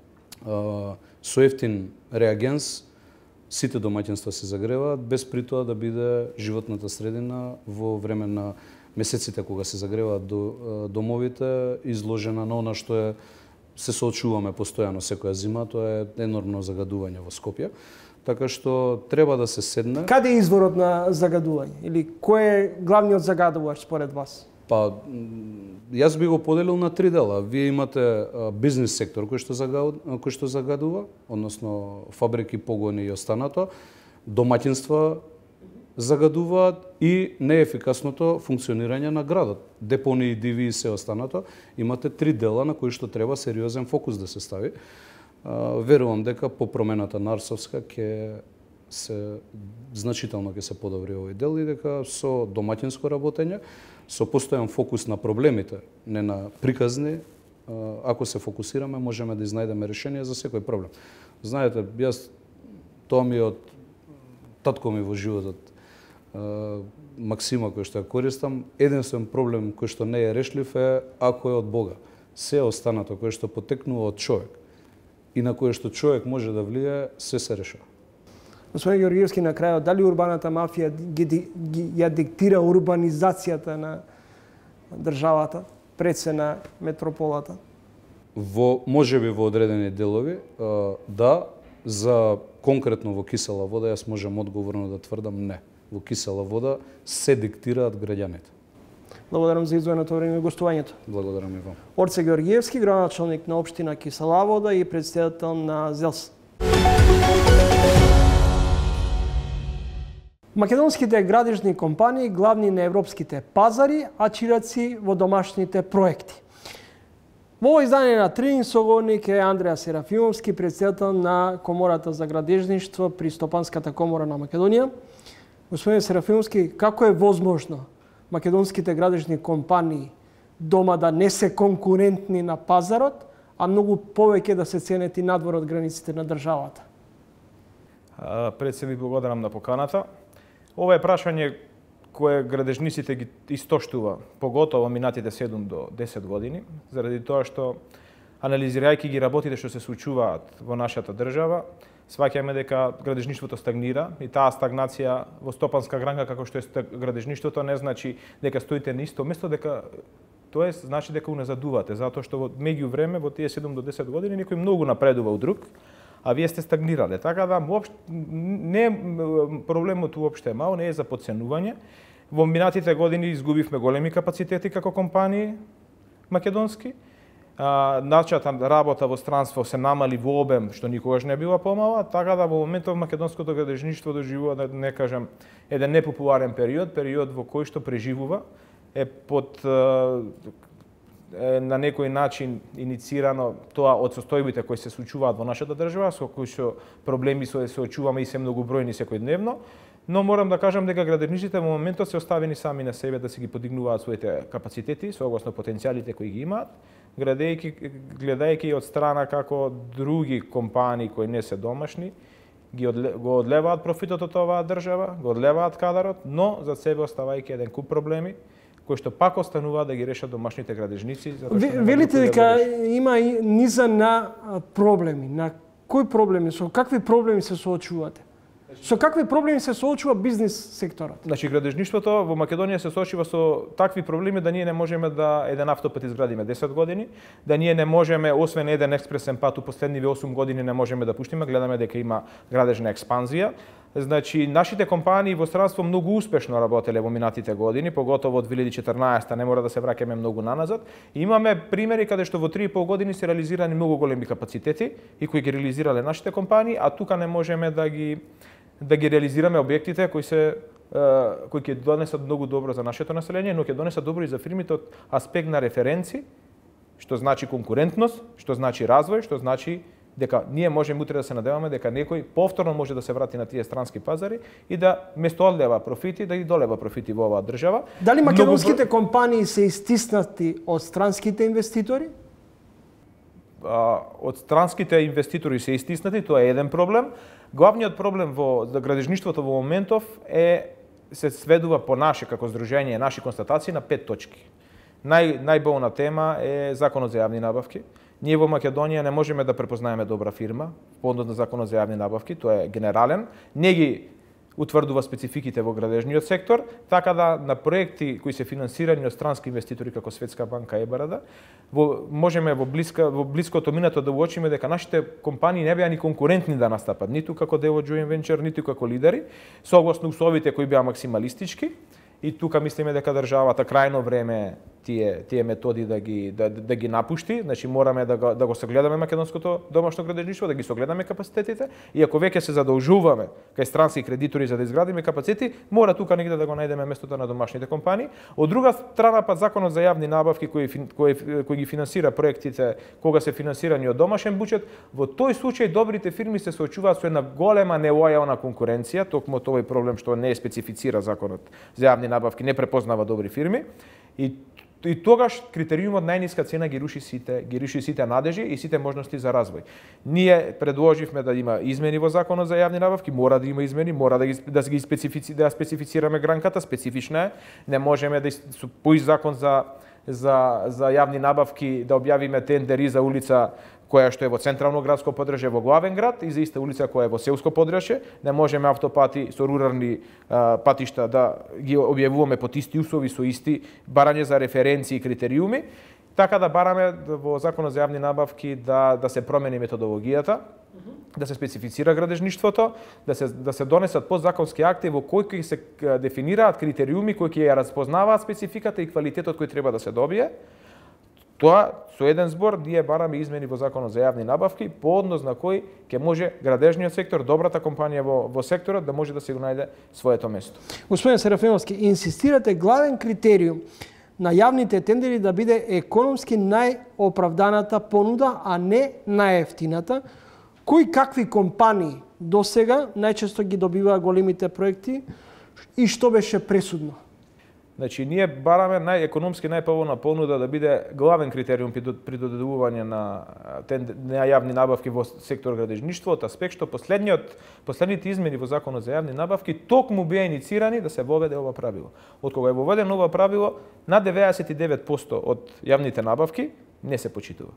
со ефтин реагенс сите домаќинства се загреваат, без при тоа да биде животната средина во време на месеците кога се загреваат домовите изложена на она што е се соочуваме постојано секоја зима, тоа е енормно загадување во Скопје. Така што треба да се седне. Каде е изворот на загадување? Или кој е главниот загадувач според вас? Па, јас би го поделил на 3 дела. Вие имате бизнес сектор кој што загадува, односно фабрики, погони и останато, домаќинства загадуваат и неефикасното функционирање на градот. Депонии, диви и се останато. Имате 3 дела на кои што треба сериозен фокус да се стави. Верувам дека по промената на Арсовска ќе се значително ќе се подобри овој дел и дека со домаќинско работење, со постојан фокус на проблемите, не на приказни, ако се фокусираме, можеме да изнајдеме решение за секој проблем. Знаете, јас тоа ми од татко ми во животот максима кој што ја користам, единствен проблем кој што не е решлив е ако е од Бога. Се останато кој што потекнува од човек и на кој што човек може да влие, се решава. Господин Георгиевски, на крајот, дали урбаната мафија ја диктира урбанизацијата на државата, пред се на метрополата? Можеби во одредени делови, да, за конкретно во кисела вода, јас можам одговорно да тврдам не. Во кисела вода се диктираат граѓаните. Благодарам за издвоеното време и гостувањето. Благодарам и вам. Орце Георгиевски, градоначалник на општина Кисела вода и претседател на ЗЕЛС. Македонските градежни компании главни на европските пазари, а чираци во домашните проекти. Во ово издание на Тренинг соговорник е Андреа Серафимовски, претседател на Комората за градежништво при Стопанската комора на Македонија. Господин Серафимовски, како е возможно македонските градежни компании дома да не се конкурентни на пазарот, а многу повеќе да се ценети надвор од границите на државата? Пред се ви благодарам на поканата. Ова е прашање кое градежниците ги истоштува, поготово минатите 7 до 10 години, заради тоа што анализирајќи ги работите што се случуваат во нашата држава, сваќаме дека градежништвото стагнира и таа стагнација во стопанска гранка како што е градежништвото не значи дека стоите на исто место, тоа значи дека уназадувате, затоа што во меѓувреме во тие 7 до 10 години некој многу напредува у друг, а вие сте стагнирале. Така да не проблемот уопште е мал, не е за подценување. Во минатите години изгубивме големи капацитети како компании македонски. Начата работа во странство се намали во обем, што никогаш не била помала, така да во моментов македонското градежништво доживува, да не кажам, еден непопуларен период во кој што преживува, е под на некој начин иницирано тоа од состојбите кои се случуваат во нашата држава, со кои што проблеми се очуваме и се многобројни секојдневно, но морам да кажам дека градежниците во моментот се оставени сами на себе да се ги подигнуваат своите капацитети, согласно потенцијалите кои ги имаат, гледајќи од страна како други компании кои не се домашни, го одлеваат профитот од оваа држава, го одлеваат кадарот, но за себе оставајќи еден куп проблеми, кои што пак остануваат да ги решат домашните градежници. Велите дека има низа на проблеми. На кои проблеми? Со какви проблеми се соочувате? Со какви проблеми се соочува бизнис секторот? Значи, градежништвото во Македонија се соочува со такви проблеми да ние не можеме да еден автопат изградиме 10 години, да ние не можеме, освен еден експресен пат у последниве 8 години не можеме да пуштиме, гледаме дека има градежна експанзија. Значи, нашите компании во странство многу успешно работеле во минатите години, поготово од 2014, не мора да се враќаме многу наназад. Имаме примери каде што во 3,5 години се реализирани многу големи капацитети и кои ги реализирале нашите компании, а тука не можеме да ги реализираме објектите кои ќе донесат многу добро за нашето население, но ќе донесат добро и за фирмите од аспект на референци, што значи конкурентност, што значи развој, што значи дека ние можеме утре да се надеваме дека некој повторно може да се врати на тие странски пазари и да место одлева профити, да ги долева профити во оваа држава. Дали македонските компании се истиснати од странските инвеститори? Од странските инвеститори се истиснати, тоа е еден проблем. Главниот проблем во градежништвото во моментов се сведува по наше како здружение, наши констатации на 5 точки. Најболна тема е законот за јавни набавки. Ние во Македонија не можеме да препознаеме добра фирма по однос на законот за јавни набавки, тоа е генерален. Не ги утврдува спецификите во градежниот сектор, така да на проекти кои се финансирани од странски инвеститори како Светска банка ЕБРД, можеме во блиското минато да уочиме дека нашите компании не беа ни конкурентни да настапат, ниту како дел од joint venture, ниту како лидери, согласно условите кои беа максималистички. И тука мислиме дека државата крајно време тие методи да ги напушти, значи мораме да го согледаме македонското домашно градежништво, да ги согледаме капацитетите и ако веќе се задолжуваме кај странски кредитори за да изградиме капацитети, мора тука негде да го најдеме местото на домашните компании. Од друга страна па законот за јавни набавки кој ги финансира проектите кога се финансирани од домашен буџет, во тој случај добрите фирми се соочуваат со една голема нелојална конкуренција, токму овој проблем што не е специфицира законот за јавни набавки, не препознава добри фирми. И И тогаш критериумот најниска цена ги руши сите надежи и сите можности за развој. Ние предложивме да има измени во Законот за јавни набавки, мора да има измени, мора да специфицираме гранката, специфична е. Не можеме да по закон за јавни набавки да објавиме тендери за улица која што е во централно градско подржје во главен град и за иста улица која е во селско подржје. Не можеме автопати со рурални патишта да ги објавуваме под исти услови со исти барање за референции и критериуми. Така да бараме во Законот за јавни набавки да се промени методологијата, да се специфицира градежништвото, да се донесат подзаконски акти во кои ќе се дефинираат критериуми кои ќе ја разпознаваат спецификата и квалитетот кој треба да се добие. Тоа со еден збор ние бараме измени во Законот за јавни набавки по однос на кој ќе може градежниот сектор, добрата компанија во секторот да може да се го најде своето место. Господин Серафимовски, инсистирате главен критериум на јавните тендери да биде економски најоправданата понуда, а не најефтината. Кои какви компании досега најчесто ги добиваа големите проекти и што беше пресудно? Значи, ние бараме економски најповолна понуда да биде главен критериум при додедување на јавни набавки во сектор градежништво, од аспект што последните измени во Законот за јавни набавки токму беа иницирани да се воведе ова правило. Од кога е воведено ова правило, на 99% од јавните набавки не се почитува.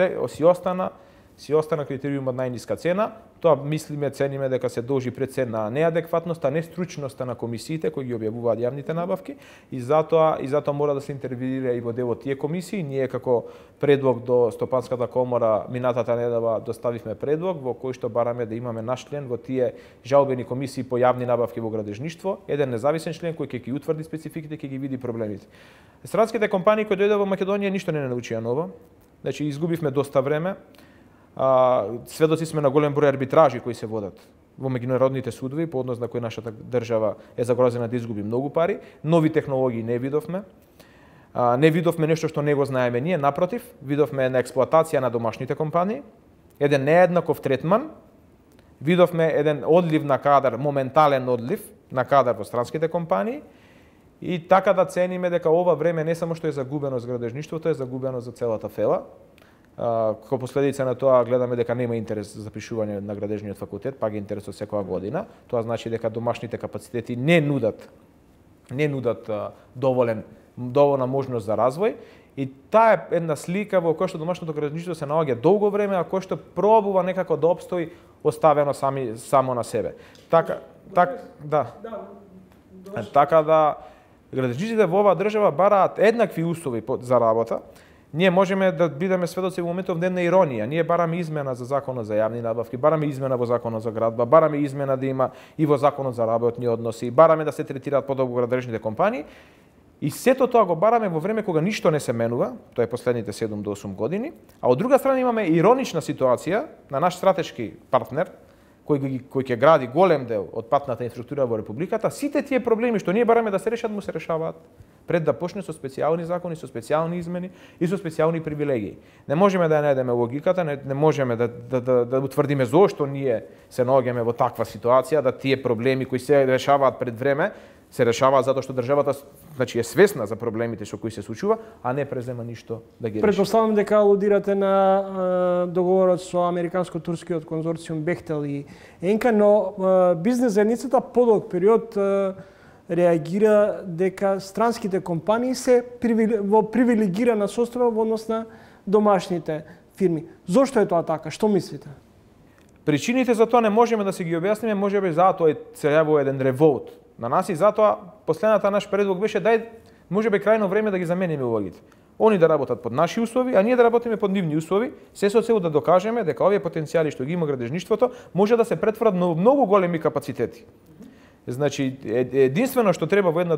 Си остана критериумот најниска цена. Тоа мислиме, цениме дека се должи пред се на неадекватноста, нестручноста на комисиите кои ги објавуваат јавните набавки и затоа мора да се интервенира и во делот тие комисии. Ние како предлог до Стопанската комора минатата недела доставивме предлог во кој што бараме да имаме наш член во тие жалбени комисии по јавни набавки во градежништво, еден независен член кој ќе ги утврди спецификите, ќе ги види проблемите. Странските компании кои дојдоа во Македонија ништо не научија ново. Значи изгубивме доста време. Сведоци сме на голем број арбитражи кои се водат во меѓународните судови по однос на кои нашата држава е загрозена да изгуби многу пари. Нови технологии не видовме. Не видовме нешто што не го знаеме ние, напротив, видовме една експлоатација на домашните компании, еден нееднаков третман, видовме еден одлив на кадар, моментален одлив на кадар во странските компании и така да цениме дека ова време не само што е загубено за градежништвото, е загубено за целата фела. Како последица на тоа гледаме дека нема интерес за запишување на градежниот факултет, па ги интересот секоја година. Тоа значи дека домашните капацитети не нудат доволна можност за развој и таа е една слика во која што домашното градежништво се наоѓа долго време, а кој што пробува некако да опстои оставено само на себе. Така да градежниците во оваа држава бараат еднакви услови за работа. Ние можеме да бидеме сведоци во моментов една иронија. Ние бараме измена за Законот за јавни набавки, бараме измена во Законот за градба, бараме измена да има и во Законот за работни односи, бараме да се третираат подобро градежните компании. И сето тоа го бараме во време кога ништо не се менува, тоа е последните 7 до 8 години, а од друга страна имаме иронична ситуација на наш стратешки партнер, кој ќе гради голем дел од патната инфраструктура во републиката, сите тие проблеми што ние бараме да се решат, му се решаваат пред да почне со специјални закони, со специјални измени и со специјални привилегии. Не можеме да ја најдеме логиката, не можеме да утврдиме зошто ние се наоѓаме во таква ситуација, да тие проблеми кои се решаваат пред време, се решаваат затоа што државата е свесна за проблемите со кои се случува, а не презема ништо да ги реши. Претпоставам дека алудирате на договорот со американско-турскиот конзорциум Бехтел и Енка, но бизнес заедницата подолг период реагира дека странските компании се во привилегирана состојба во однос на домашните фирми. Зошто е тоа така? Што мислите? Причините за тоа не можеме да се ги објасниме, можеби затоа се јавува еден револт на нас и затоа последната наш предлог беше можеби крајно време да ги замениме улогите. Они да работат под наши услови, а ние да работиме под нивни услови, се со цел да докажеме дека овие потенцијали што ги има градежништвото може да се претворат на многу големи капацитети. Значи, единствено што треба во една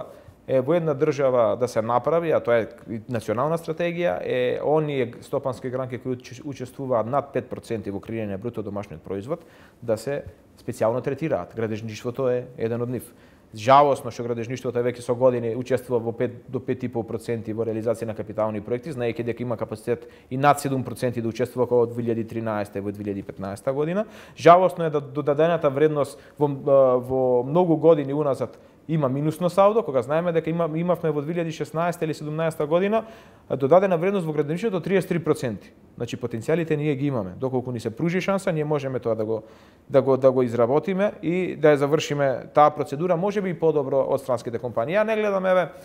држава да се направи, а тоа е национална стратегија, е оние стопански гранки кои учествуваат над 5% во креирање на бруто домашниот производ, да се специјално третираат. Градежништвото е еден од нив. Жалосно што градежништвото веќе со години учествува во 5 до 5,5% во реализација на капитални проекти, знаејќи дека има капацитет и над 7% да учествува како од 2013 во 2015 година. Жалосно е да додадената вредност во многу години уназад има минусно салдо, кога знаеме дека имавме во 2016 или 2017 година додадена вредност во градиничето 33%. Значи потенцијалите ние ги имаме. Доколку ни се пружи шанса, ние можеме тоа да го изработиме и да ја завршиме таа процедура, можеби и подобро од странските компании. Ја не гледам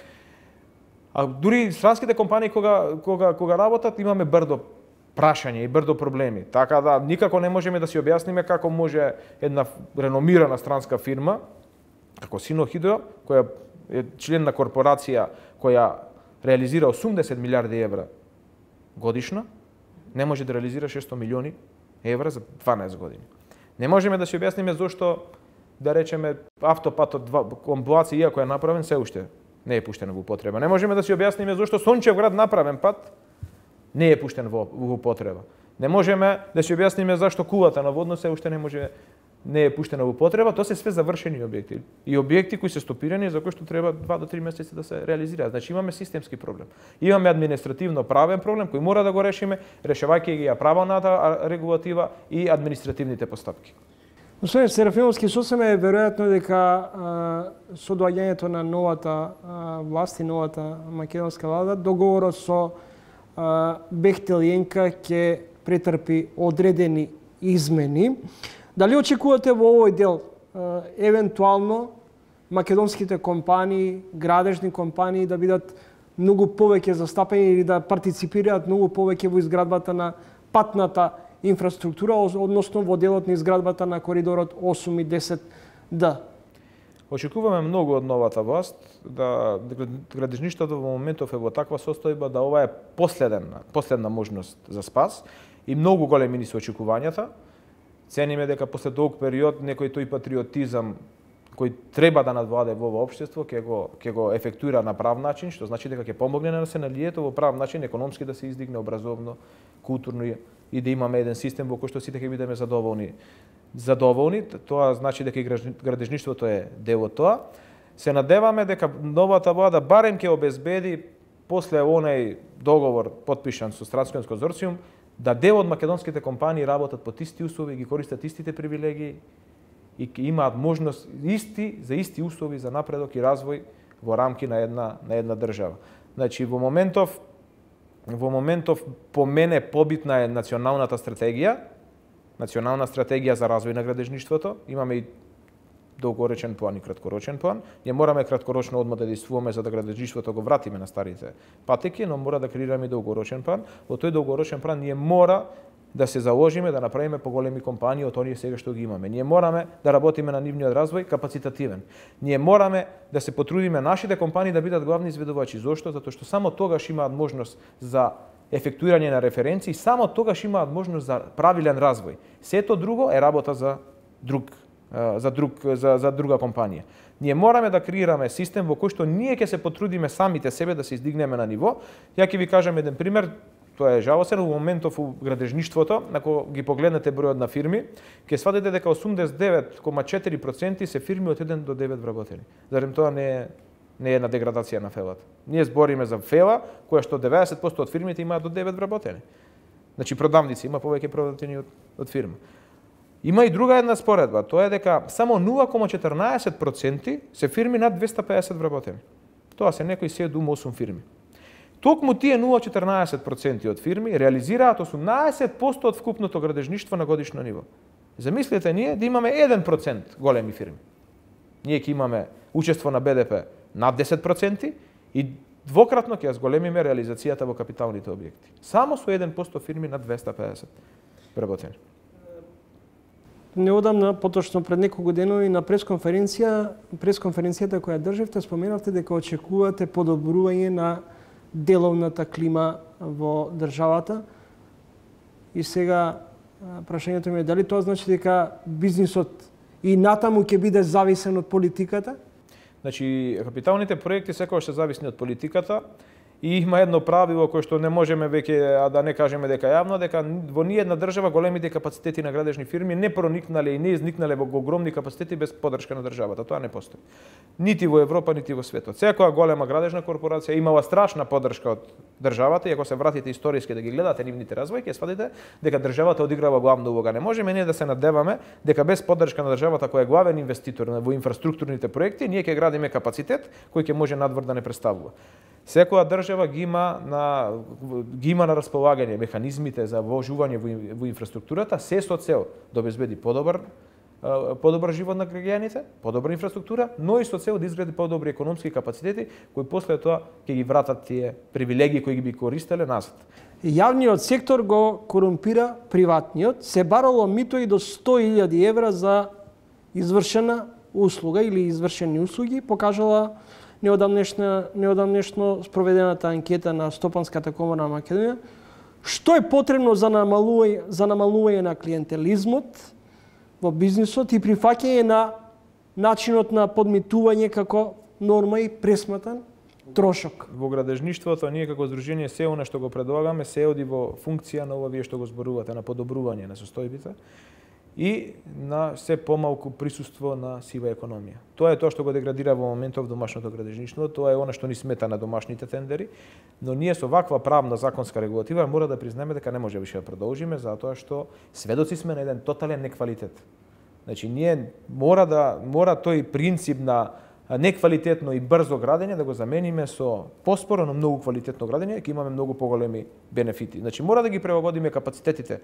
а дури странските компании кога работат имаме брдо прашање и брдо проблеми. Така да никако не можеме да си објасниме како може една реномирана странска фирма како Синохидро, која е член на корпорација која реализира 80 милиарди евра годишно, не може да реализира 600 милиони евра за 12 години. Не можеме да си објасниме зошто, да речеме, автопатот кон Боаци, иако е направен, се уште не е пуштен во употреба. Не можеме да си објасниме зошто Сончевград направен пат не е пуштен во употреба. Не можеме да си објасниме зашто кулата на Водно се уште не е пуштена во употреба. Тоа се све завршени објекти. И објекти кои се стопирани за кои што треба 2 до 3 месеци да се реализираат. Значи имаме системски проблем. Имаме административно правен проблем кој мора да го решиме, решавајќи ги ја правната регулатива и административните постапки. Господин Серафимовски, сосем е веројатно дека со доаѓањето на новата власт и новата македонска влада, договорот со Бехтел Јенка ќе претрпи одредени измени. Дали очекувате во овој дел евентуално македонските компании, градежни компании да бидат многу повеќе застапени или да партиципираат многу повеќе во изградбата на патната инфраструктура, односно во делот на изградбата на коридорот 8 и 10Д? Очекуваме многу од новата власт, да градежништвото во моментов е во таква состојба да ова е последна можност за спас и многу големи ни се очекувањата. Цениме дека после долг период некој тој патриотизам кој треба да надвладе во ова општество ќе го ефектуира на прав начин, што значи дека ќе помогне на населението во прав начин, економски да се издигне, образовно, културно и да имаме еден систем во кој што сите ќе бидеме задоволни. Тоа значи дека и градежништвото е дел од тоа. Се надеваме дека новата влада барем ќе обезбеди после онај договор потпишан со Странскиот конзорциум да дел од македонските компании работат под исти услови, ги користат истите привилегии и ќе имаат можност за исти услови за напредок и развој во рамки на една држава. Значи во моментов по мене побитна е националната стратегија за развој на градежништвото. Имаме и долгорочен план и краткорочен план. Ние мораме краткорочно одма да действуваме за да градежништвото го вратиме на старите патеки, но мора да креираме долгорочен план. Во тој долгорочен план ние мора да се заложиме да направиме поголеми компании од оние сега што ги имаме. Ние мораме да работиме на нивниот развој капацитативен. Ние мораме да се потрудиме нашите компании да бидат главни изведувачи. Зошто? Затоа што само тогаш имаат можност за ефектуирање на референции, само тогаш имаат можност за правилен развој. Сето друго е работа за друга компанија. Ние мораме да креираме систем во кој што ние ќе се потрудиме самите себе да се издигнеме на ниво. Ја ќе ви кажам еден пример, тоа е жалостен во моментов у градежништвото, ако ги погледнете бројот на фирми, ќе сватите дека 89,4% се фирми од 1 до 9 вработени. Зарем тоа не е една деградација на фелата. Ние збориме за фела која што 90% од фирмите имаат до 9 вработени. Значи продавници има повеќе продавници од фирма. Има и друга една споредба, тоа е дека само 0,14% се фирми над 250 вработени. Тоа се некои 7-8 фирми. Токму тие 0,14% од фирми реализираат 18% од вкупното градежништво на годишно ниво. Замислете ние да имаме 1% големи фирми. Ние ќе имаме учество на БДП над 10% и двократно ќе ја зголемиме реализацијата во капиталните објекти. Само со 1% фирми над 250 вработени. Неодамна, поточно пред неколку денови на пресконференцијата која држевте, споменавте дека очекувате подобрување на деловната клима во државата. И сега прашањето ми е дали тоа значи дека бизнисот и натаму ќе биде зависен од политиката? Значи, капиталните проекти секогаш се зависни од политиката И има едно правило кое што не можеме веќе да не кажеме дека јавно, дека во ниедна држава големите капацитети на градежни фирми не проникнале и не изникнале во огромни капацитети без поддршка на државата. Тоа не постои. Нити во Европа, нити во светот. Секоја голема градежна корпорација имала страшна поддршка од државата и ако се вратите историски да ги гледате нивните развои, ќе сватите дека државата одиграва главна улога. Не можеме ние да се надеваме дека без поддршка на државата која е главен инвеститор во инфраструктурните проекти, ние ќе градиме капацитет кој ќе може надвор да не представува. Секоја држава ги има на располагање механизмите за вложување во инфраструктурата, се со цел да обезбеди подобар живот на граѓаните, подобра инфраструктура, но и со цел да изгради подобри економски капацитети кои после тоа ќе ги вратат тие привилегии кои ги би користеле назад. Јавниот сектор го корумпира приватниот, се барало мито и до 100.000 евра за извршена услуга или извршени услуги, покажала неодамнешно спроведената анкета на Стопанската комора на Македонија. Што е потребно за намалување на клиентелизмот во бизнисот и прифаќање на начинот на подмитување како норма и пресматан трошок? Во градежништвото ние како здружение се она што го предлагаме се оди во функција на ова вие што го зборувате, на подобрување на состојбите и на се помалку присуство на сива економија. Тоа е тоа што го деградира во моментов домашното градежништво, тоа е она што ни смета на домашните тендери, но ние со ваква правна законска регулатива мора да признеме дека не може више да продолжиме затоа што сведоци сме на еден тотален неквалитет. Значи ние мора тој принцип на неквалитетно и брзо градење да го замениме со поспоро но многу квалитетно градење, ќе имаме многу поголеми бенефити. Значи мора да ги прилагодиме капацитетите,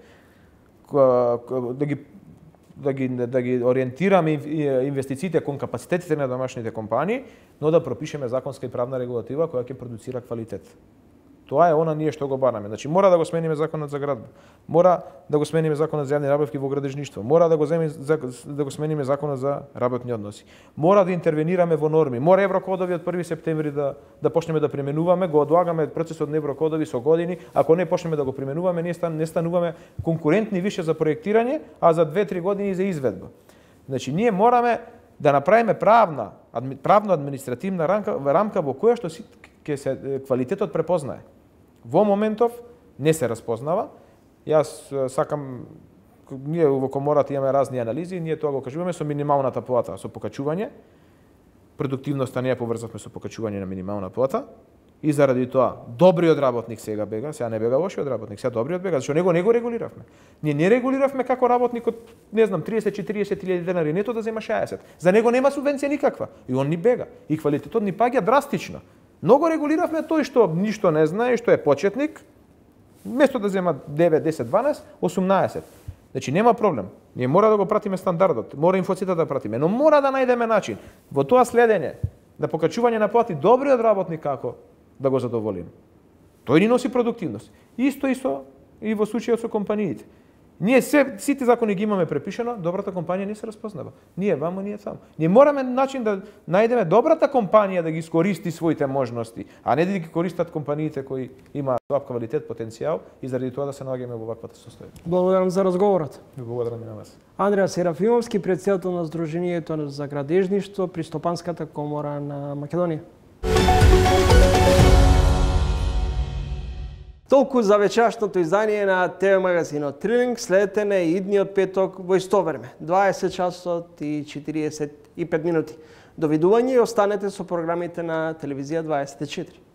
да ги ориентираме инвестициите кон капацитетите на домашните компании, но да пропишеме законска и правна регулатива која ќе продуцира квалитет. Тоа е она ние што го бараме. Значи мора да го смениме законот за градба, мора да го смениме законот за јавни набавки во градежништво, мора да го смениме законот за работни односи. Мора да интервенираме во норми. Мора еврокодови од 1 септември да почнеме да применуваме, го одлагаме процесот на еврокодови со години. Ако не почнеме да го применуваме, не стануваме конкурентни више за проектирање, а за 2-3 години за изведба. Значи ние мораме да направиме правно-административна рамка во која што ќе се квалитетот препознае. Во моментов не се распознава. Јас сакам, ние во комората имаме разни анализи, ние тоа го кажуваме со минималната плата, со покачување. Продуктивноста не ја поврзавме со покачување на минимална плата. И заради тоа, добриот работник сега бега, сега не бега лошиот работник, сега добриот бега, зашто него не го регулиравме. Ние не регулиравме како работникот, не знам, 30-40.000 денари нето да зема 60. За него нема субвенција никаква. И он ни бега. И квалитетот ни паѓа драстично. Многу регулиравме тој што ништо не знае, што е почетник, место да зема 9, 10, 12, 18. Значи нема проблем. Ние мора да го пратиме стандардот, мора инфоцитата да пратиме, но мора да најдеме начин во тоа следење на покачување на плати добриот работник како да го задоволиме. Тој ни носи продуктивност. Исто и во случајот со компаниите. Ние сите закони ги имаме препишано, добрата компанија не се распознава. Ние вамо, ние таму. Ние мораме начин да најдеме добрата компанија да ги искористи своите можности, а не да ги користат компаниите кои имаат слаб квалитет, потенцијал и заради тоа да се наоѓаме во ваквата состојба. Благодарам за разговорот. Благодарам и на вас. Андреа Серафимовски, претседател на Сдруженијето за градежништво при Стопанската комора на Македонија. Толку за вечерашното издание на ТВ магазинот Трилинг. Следете на идниот петок во исто време, 20 часот и 45 минути. Довидување и останете со програмите на телевизија 24.